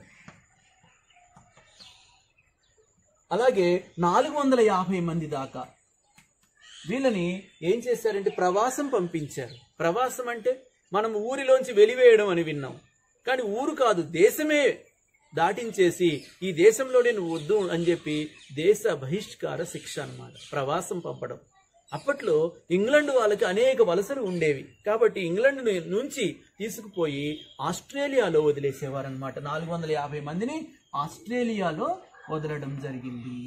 అలాగే 450 మంది దాకా వీళ్ళని ఏం చేశారంటే ప్రవాసం పంపించారు. ప్రవాసం అంటే మనం ఊరిలోంచి వెలివేయడం అని విన్నాం, కానీ ఊరు కాదు, దేశమే దాటించేసి ఈ దేశంలో నేను వద్దు అని చెప్పి దేశ బహిష్కార శిక్ష అన్నమాట, ప్రవాసం పంపడం. అప్పట్లో ఇంగ్లాండ్ వాళ్ళకి అనేక వలసలు ఉండేవి. కాబట్టి ఇంగ్లాండ్ నుంచి తీసుకుపోయి ఆస్ట్రేలియాలో వదిలేసేవారనమాట. 450 మందిని ఆస్ట్రేలియాలో వదలడం జరిగింది.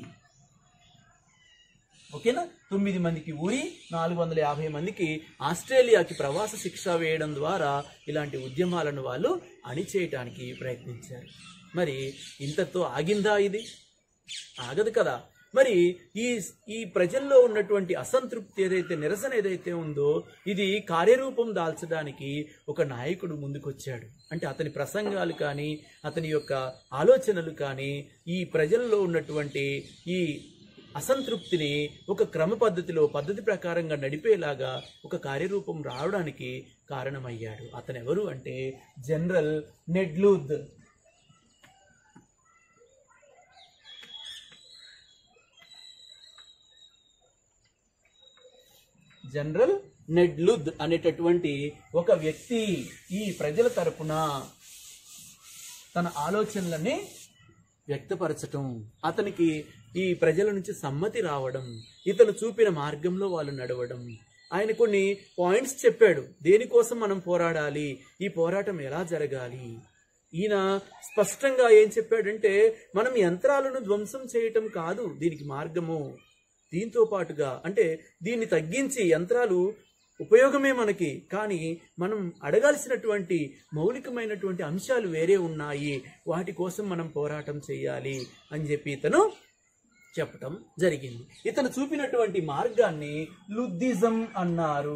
ఓకేనా? 9 మందికి ఊరి 450 మందికి ఆస్ట్రేలియాకి ప్రవాస శిక్ష వేయడం ద్వారా ఇలాంటి ఉద్యమాలను వాళ్ళు అణిచేయటానికి ప్రయత్నించారు. మరి ఇంతతో ఆగిందా? ఇది ఆగదు కదా. మరి ఈ ప్రజల్లో ఉన్నటువంటి అసంతృప్తి ఏదైతే, నిరసన ఏదైతే ఉందో, ఇది కార్యరూపం దాల్చడానికి ఒక నాయకుడు ముందుకొచ్చాడు. అంటే అతని ప్రసంగాలు కానీ, అతని యొక్క ఆలోచనలు కానీ ఈ ప్రజల్లో ఉన్నటువంటి ఈ అసంతృప్తిని ఒక క్రమ పద్ధతిలో, పద్ధతి ప్రకారంగా నడిపేలాగా ఒక కార్యరూపం రావడానికి కారణమయ్యాడు. అతను ఎవరు అంటే జనరల్ నెడ్ లూథ్. జనరల్ నెడ్ లూథ్ అనేటటువంటి ఒక వ్యక్తి ఈ ప్రజల తరపున తన ఆలోచనలని వ్యక్తపరచటం, అతనికి ఈ ప్రజల నుంచి సమ్మతి రావడం, ఇతను చూపిన మార్గంలో వాళ్ళు నడవడం. ఆయన కొన్ని పాయింట్స్ చెప్పాడు, దేనికోసం మనం పోరాడాలి, ఈ పోరాటం ఎలా జరగాలి. ఈయన స్పష్టంగా ఏం చెప్పాడంటే, మనం యంత్రాలను ధ్వంసం చేయటం కాదు దీనికి మార్గము, దీంతో పాటుగా అంటే దీన్ని తగ్గించి, యంత్రాలు ఉపయోగమే మనకి, కానీ మనం అడగాల్సినటువంటి మౌలికమైనటువంటి అంశాలు వేరే ఉన్నాయి, వాటి కోసం మనం పోరాటం చేయాలి అని చెప్పి ఇతను చెప్పటం జరిగింది. ఇతను చూపినటువంటి మార్గాన్ని లుద్దిజం అన్నారు.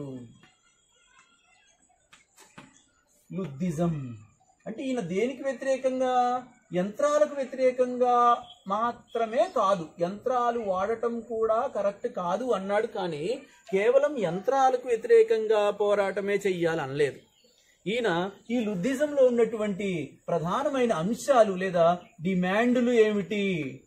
లుద్దిజం అంటే ఈయన దేనికి వ్యతిరేకంగా, యంత్రాలకు వ్యతిరేకంగా మాత్రమే కాదు, యంత్రాలు వాడటం కూడా కరెక్ట్ కాదు అన్నాడు. కానీ కేవలం యంత్రాలకు వ్యతిరేకంగా పోరాటమే చెయ్యాలనలేదు. ఈయన ఈ లుద్దిజంలో ఉన్నటువంటి ప్రధానమైన అంశాలు లేదా డిమాండ్లు ఏమిటి,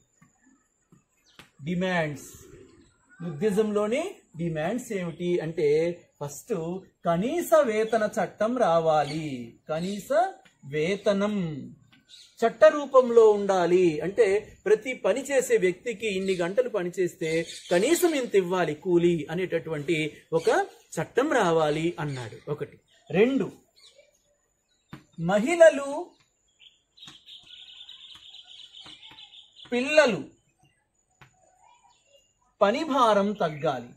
డిమాండ్స్, లుద్దిజంలోని డిమాండ్స్ ఏమిటి అంటే, ఫస్ట్ కనీస వేతన చట్టం రావాలి. కనీస వేతనం చట్ట రూపంలో ఉండాలి. అంటే ప్రతి పని చేసే వ్యక్తికి ఇన్ని గంటలు పనిచేస్తే కనీసం ఇంత ఇవ్వాలి కూలీ అనేటటువంటి ఒక చట్టం రావాలి అన్నాడు. ఒకటి. 2, మహిళలు, పిల్లలు పని భారం తగ్గాలి.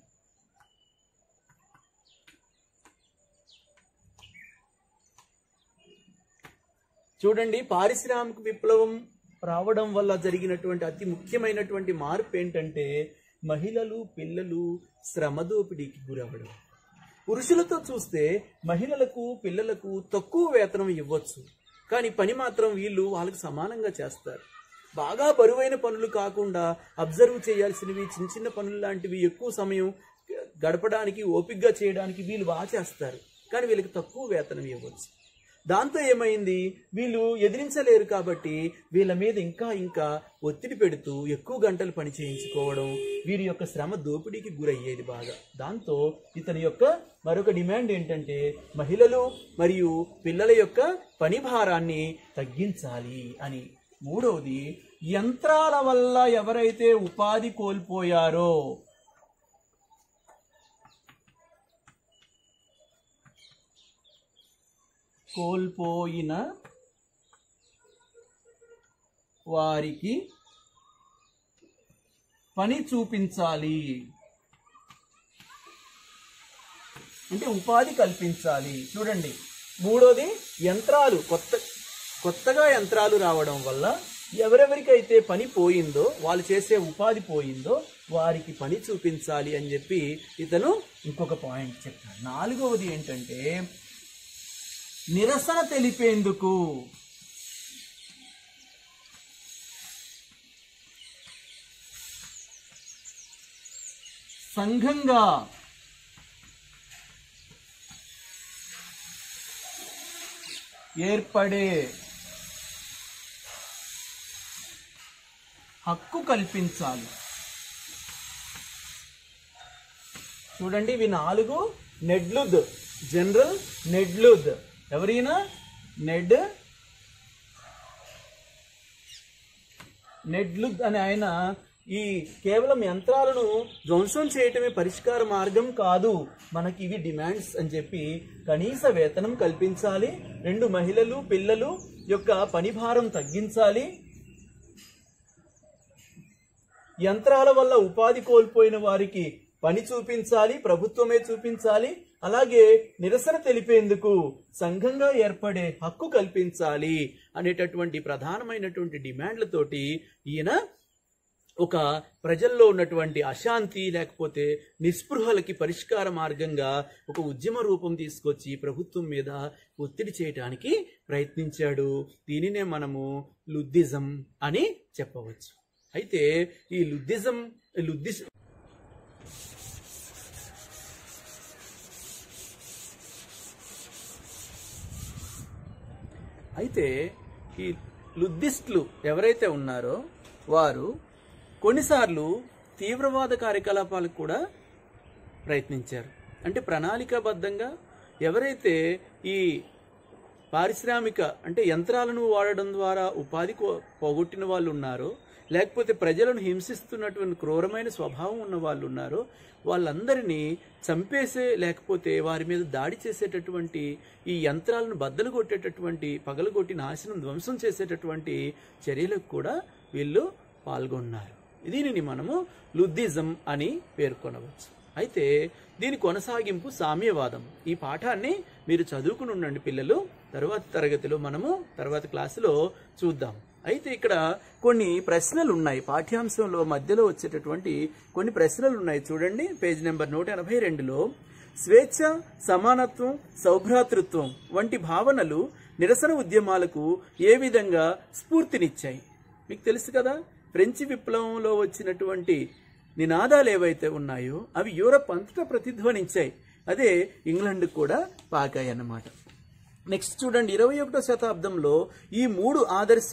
చూడండి, పారిశ్రామిక విప్లవం రావడం వల్ల జరిగినటువంటి అతి ముఖ్యమైనటువంటి మార్పు ఏంటంటే, మహిళలు, పిల్లలు శ్రమ దోపిడీకి గురవ్వడం. పురుషులతో చూస్తే మహిళలకు, పిల్లలకు తక్కువ వేతనం ఇవ్వచ్చు, కానీ పని మాత్రం వీళ్ళు వాళ్ళకి సమానంగా చేస్తారు. బాగా బరువైన పనులు కాకుండా అబ్జర్వ్ చేయాల్సినవి, చిన్న చిన్న పనులు లాంటివి ఎక్కువ సమయం గడపడానికి, ఓపికగా చేయడానికి వీళ్ళు బాగా చేస్తారు. కానీ వీళ్ళకి తక్కువ వేతనం ఇవ్వచ్చు. దాంతో ఏమైంది, వీళ్ళు ఎదిరించలేరు కాబట్టి వీళ్ళ మీద ఇంకా ఒత్తిడి పెడుతూ ఎక్కువ గంటలు పని చేయించుకోవడం, వీరి యొక్క శ్రమ దోపిడీకి గురయ్యేది బాగా. దాంతో ఇతని యొక్క మరొక డిమాండ్ ఏంటంటే మహిళలు మరియు పిల్లల యొక్క పని భారాన్ని తగ్గించాలి అని. మూడవది, యంత్రాల వల్ల ఎవరైతే ఉపాధి కోల్పోయారో కోల్పోయిన వారికి పని చూపించాలి, అంటే ఉపాధి కల్పించాలి. చూడండి, మూడోది యంత్రాలు కొత్తగా యంత్రాలు రావడం వల్ల ఎవరెవరికైతే పని పోయిందో, వాళ్ళు చేసే ఉపాధి పోయిందో వారికి పని చూపించాలి అని చెప్పి ఇతను ఇంకొక పాయింట్ చెప్తాడు. నాలుగవది ఏంటంటే నిరసన తెలిపేందుకు సంఘంగా ఏర్పడే హక్కు కల్పించాలి. చూడండి, ఇవి 4 నెడ్లుద్, జనరల్ నెడ్లుద్. ఎవరైనా నెడ్లుద్ అని ఆయన ఈ కేవలం యంత్రాలను ధ్వంసం చేయటమే పరిష్కార మార్గం కాదు, మనకి ఇవి డిమాండ్స్ అని చెప్పి కనీస వేతనం కల్పించాలి, 2 మహిళలు పిల్లలు యొక్క పని భారం తగ్గించాలి, యంత్రాల వల్ల ఉపాధి కోల్పోయిన వారికి పని చూపించాలి, ప్రభుత్వమే చూపించాలి, అలాగే నిరసన తెలిపేందుకు సంఘంగా ఏర్పడే హక్కు కల్పించాలి అనేటటువంటి ప్రధానమైనటువంటి డిమాండ్లతోటి ఈయన ఒక ప్రజల్లో ఉన్నటువంటి అశాంతి లేకపోతే నిస్పృహలకి పరిష్కార మార్గంగా ఒక ఉద్యమ రూపం తీసుకొచ్చి ప్రభుత్వం మీద ఒత్తిడి చేయడానికి ప్రయత్నించాడు. దీనినే మనము లుద్దిజం అని చెప్పవచ్చు. అయితే ఈ లుద్దిస్టులు ఎవరైతే ఉన్నారో వారు కొన్నిసార్లు తీవ్రవాద కార్యకలాపాలకు కూడా ప్రయత్నించారు. అంటే ప్రణాళికాబద్ధంగా ఎవరైతే ఈ పారిశ్రామిక అంటే యంత్రాలను వాడడం ద్వారా ఉపాధి పోగొట్టిన వాళ్ళు ఉన్నారో, లేకపోతే ప్రజలను హింసిస్తున్నటువంటి క్రూరమైన స్వభావం ఉన్న వాళ్ళు ఉన్నారో వాళ్ళందరినీ చంపేసే లేకపోతే వారి మీద దాడి చేసేటటువంటి, ఈ యంత్రాలను బద్దలు కొట్టేటటువంటి, పగలగొట్టి నాశనం ధ్వంసం చేసేటటువంటి చర్యలకు కూడా వీళ్ళు పాల్గొన్నారు. దీనిని మనము లుద్దిజం అని పేర్కొనవచ్చు. అయితే దీని కొనసాగింపు సామ్యవాదం. ఈ పాఠాన్ని మీరు చదువుకుని ఉండండి పిల్లలు, తర్వాత తరగతిలో మనము తర్వాత క్లాసులో చూద్దాం. అయితే ఇక్కడ కొన్ని ప్రశ్నలు ఉన్నాయి, పాఠ్యాంశంలో మధ్యలో వచ్చేటటువంటి కొన్ని ప్రశ్నలు ఉన్నాయి. చూడండి, పేజ్ నెంబర్ 182లో స్వేచ్ఛ, సమానత్వం, సౌభ్రాతృత్వం వంటి భావనలు నిరసన ఉద్యమాలకు ఏ విధంగా స్ఫూర్తినిచ్చాయి? మీకు తెలుసు కదా, ఫ్రెంచి విప్లవంలో వచ్చినటువంటి నినాదాలు ఏవైతే ఉన్నాయో అవి యూరప్ అంతటా ప్రతిధ్వనించాయి, అదే ఇంగ్లాండ్ కూడా పాకాయి అన్నమాట. నెక్స్ట్ చూడండి, 21వ శతాబ్దంలో ఈ 3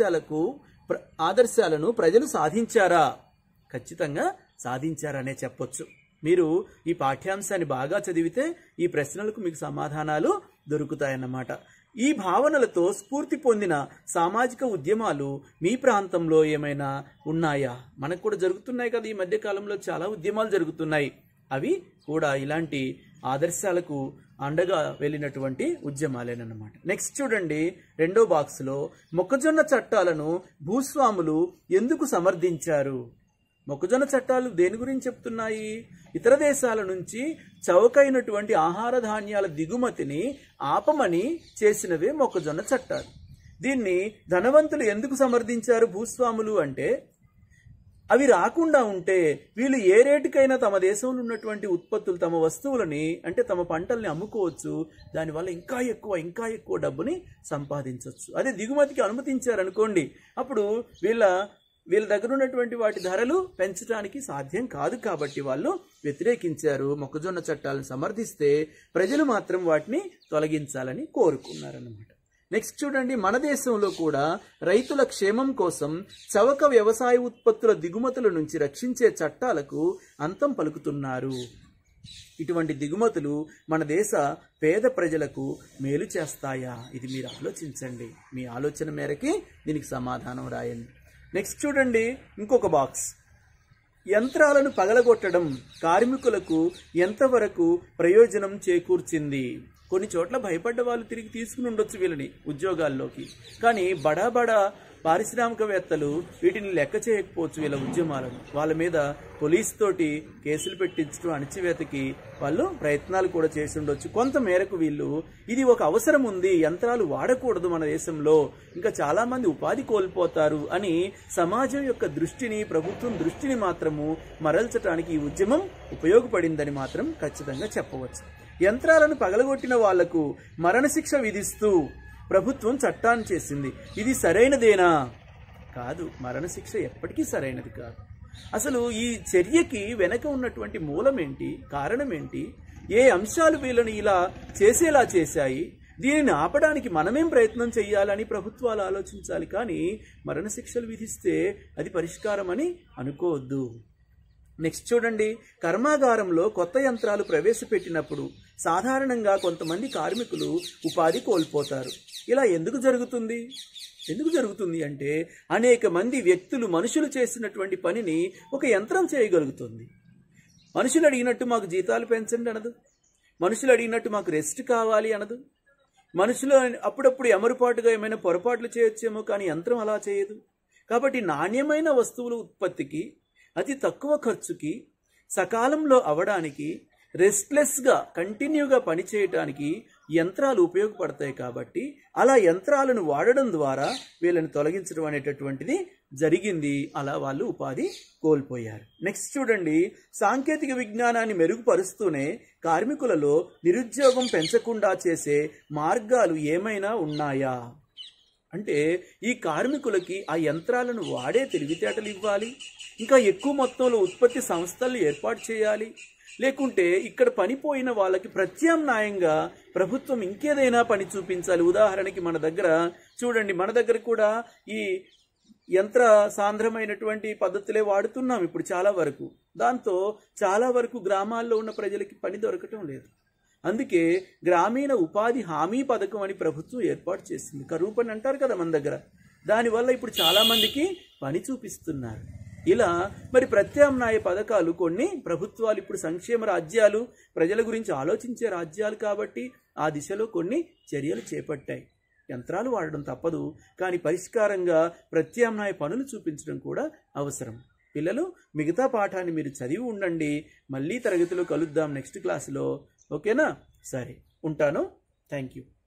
ఆదర్శాలను ప్రజలు సాధించారా? ఖచ్చితంగా సాధించారనే చెప్పొచ్చు. మీరు ఈ పాఠ్యాంశాన్ని బాగా చదివితే ఈ ప్రశ్నలకు మీకు సమాధానాలు దొరుకుతాయన్నమాట. ఈ భావనలతో స్ఫూర్తి పొందిన సామాజిక ఉద్యమాలు మీ ప్రాంతంలో ఏమైనా ఉన్నాయా? మనకు కూడా జరుగుతున్నాయి కదా, ఈ మధ్య కాలంలో చాలా ఉద్యమాలు జరుగుతున్నాయి. అవి కూడా ఇలాంటి ఆదర్శాలకు అండగా వెళ్ళినటువంటి ఉద్యమాలేనమాట. నెక్స్ట్ చూడండి, 2వ బాక్స్లో మొక్కజొన్న చట్టాలను భూస్వాములు ఎందుకు సమర్థించారు? మొక్కజొన్న చట్టాలు దేని గురించి చెప్తున్నాయి? ఇతర దేశాల నుంచి చౌకైనటువంటి ఆహార ధాన్యాల దిగుమతిని ఆపమని చేసినవే మొక్కజొన్న చట్టాలు. దీన్ని ధనవంతులు ఎందుకు సమర్థించారు భూస్వాములు అంటే, అవి రాకుండా ఉంటే వీళ్ళు ఏ రేటుకైనా తమ దేశంలో ఉన్నటువంటి ఉత్పత్తులు, తమ వస్తువులని, అంటే తమ పంటల్ని అమ్ముకోవచ్చు. దానివల్ల ఇంకా ఎక్కువ డబ్బుని సంపాదించవచ్చు. అదే దిగుమతికి అనుమతించారనుకోండి, అప్పుడు వీళ్ళ దగ్గర ఉన్నటువంటి వాటి ధరలు పెంచడానికి సాధ్యం కాదు. కాబట్టి వాళ్ళు వ్యతిరేకించారు. మొక్కజొన్న చట్టాలను సమర్థిస్తే ప్రజలు మాత్రం వాటిని తొలగించాలని కోరుకున్నారన్నమాట. నెక్స్ట్ చూడండి, మన దేశంలో కూడా రైతుల క్షేమం కోసం చవక వ్యవసాయ ఉత్పత్తుల దిగుమతుల నుంచి రక్షించే చట్టాలకు అంతం పలుకుతున్నారు. ఇటువంటి దిగుమతులు మన దేశ పేద ప్రజలకు మేలు చేస్తాయా? ఇది మీరు ఆలోచించండి. మీ ఆలోచన మేరకి దీనికి సమాధానం రాయండి. నెక్స్ట్ చూడండి, ఇంకొక బాక్స్. యంత్రాలను పగలగొట్టడం కార్మికులకు ఎంతవరకు ప్రయోజనం చేకూర్చింది? కొన్ని చోట్ల భయపడ్డ వాళ్ళు తిరిగి తీసుకుని ఉండొచ్చు వీళ్ళని ఉద్యోగాల్లోకి. కానీ బడా పారిశ్రామికవేత్తలు వీటిని లెక్క చేయకపోవచ్చు. వీళ్ళ ఉద్యమాలను, వాళ్ళ మీద పోలీస్ తోటి కేసులు పెట్టించడం, అణచివేతకి వాళ్ళు ప్రయత్నాలు కూడా చేసి ఉండొచ్చు. కొంత మేరకు వీళ్ళు ఇది ఒక అవసరం ఉంది, యంత్రాలు వాడకూడదు మన దేశంలో, ఇంకా చాలా మంది ఉపాధి కోల్పోతారు అని సమాజం యొక్క దృష్టిని, ప్రభుత్వం దృష్టిని మాత్రము మరల్చడానికి ఈ ఉద్యమం ఉపయోగపడిందని మాత్రం ఖచ్చితంగా చెప్పవచ్చు. యంత్రాలను పగలగొట్టిన వాళ్లకు మరణశిక్ష విధిస్తూ ప్రభుత్వం చట్టాన్ని చేసింది. ఇది సరైనదేనా? కాదు. మరణశిక్ష ఎప్పటికీ సరైనది కాదు. అసలు ఈ చర్యకి వెనక ఉన్నటువంటి మూలం ఏంటి, కారణం ఏంటి, ఏ అంశాలు వీళ్ళని ఇలా చేసేలా చేశాయి, దీనిని ఆపడానికి మనమేం ప్రయత్నం చేయాలని ప్రభుత్వాలు ఆలోచించాలి. కానీ మరణశిక్షలు విధిస్తే అది పరిష్కారం అని అనుకోవద్దు. నెక్స్ట్ చూడండి, కర్మాగారంలో కొత్త యంత్రాలు ప్రవేశపెట్టినప్పుడు సాధారణంగా కొంతమంది కార్మికులు ఉపాధి కోల్పోతారు. ఇలా ఎందుకు జరుగుతుంది అంటే అనేక మంది వ్యక్తులు, మనుషులు చేసినటువంటి పనిని ఒక యంత్రం చేయగలుగుతుంది. మనుషులు అడిగినట్టు మాకు జీతాలు పెంచండి అనదు, మనుషులు అడిగినట్టు మాకు రెస్ట్ కావాలి అనదు. మనుషులు అప్పుడప్పుడు ఎమరుపాటుగా ఏమైనా పొరపాట్లు చేయొచ్చేమో, కానీ యంత్రం అలా చేయదు. కాబట్టి నాణ్యమైన వస్తువుల ఉత్పత్తికి, అతి తక్కువ ఖర్చుకి, సకాలంలో అవడానికి, రెస్ట్లెస్గా కంటిన్యూగా పనిచేయటానికి యంత్రాలు ఉపయోగపడతాయి. కాబట్టి అలా యంత్రాలను వాడడం ద్వారా వీళ్ళని తొలగించడం అనేటటువంటిది జరిగింది. అలా వాళ్ళు ఉపాధి కోల్పోయారు. నెక్స్ట్ చూడండి, సాంకేతిక విజ్ఞానాన్ని మెరుగుపరుస్తూనే కార్మికులలో నిరుద్యోగం పెంచకుండా చేసే మార్గాలు ఏమైనా ఉన్నాయా అంటే, ఈ కార్మికులకి ఆ యంత్రాలను వాడే తెలివితేటలు ఇవ్వాలి, ఇంకా ఎక్కువ మొత్తంలో ఉత్పత్తి సంస్థలను ఏర్పాటు చేయాలి. లేకుంటే ఇక్కడ పనిపోయిన వాళ్ళకి ప్రత్యామ్నాయంగా ప్రభుత్వం ఇంకేదైనా పని చూపించాలి. ఉదాహరణకి మన దగ్గర చూడండి, మన దగ్గర కూడా ఈ యంత్ర సాంద్రమైనటువంటి పద్ధతులే వాడుతున్నాం ఇప్పుడు చాలా వరకు. దాంతో చాలా వరకు గ్రామాల్లో ఉన్న ప్రజలకి పని దొరకటం లేదు. అందుకే గ్రామీణ ఉపాధి హామీ పథకం అని ప్రభుత్వం ఏర్పాటు చేసింది. కరువు పని అంటారు కదా మన దగ్గర. దానివల్ల ఇప్పుడు చాలామందికి పని చూపిస్తున్నారు. ఇలా మరి ప్రత్యామ్నాయ పథకాలు కొన్ని ప్రభుత్వాలు, ఇప్పుడు సంక్షేమ రాజ్యాలు, ప్రజల గురించి ఆలోచించే రాజ్యాలు కాబట్టి ఆ దిశలో కొన్ని చర్యలు చేపట్టాయి. యంత్రాలు వాడడం తప్పదు, కానీ పరిష్కారంగా ప్రత్యామ్నాయ పనులు చూపించడం కూడా అవసరం. పిల్లలు, మిగతా పాఠాన్ని మీరు చదివి ఉండండి. మళ్ళీ తరగతిలో కలుద్దాం నెక్స్ట్ క్లాసులో. ఓకేనా? సరే, ఉంటాను. Thank you.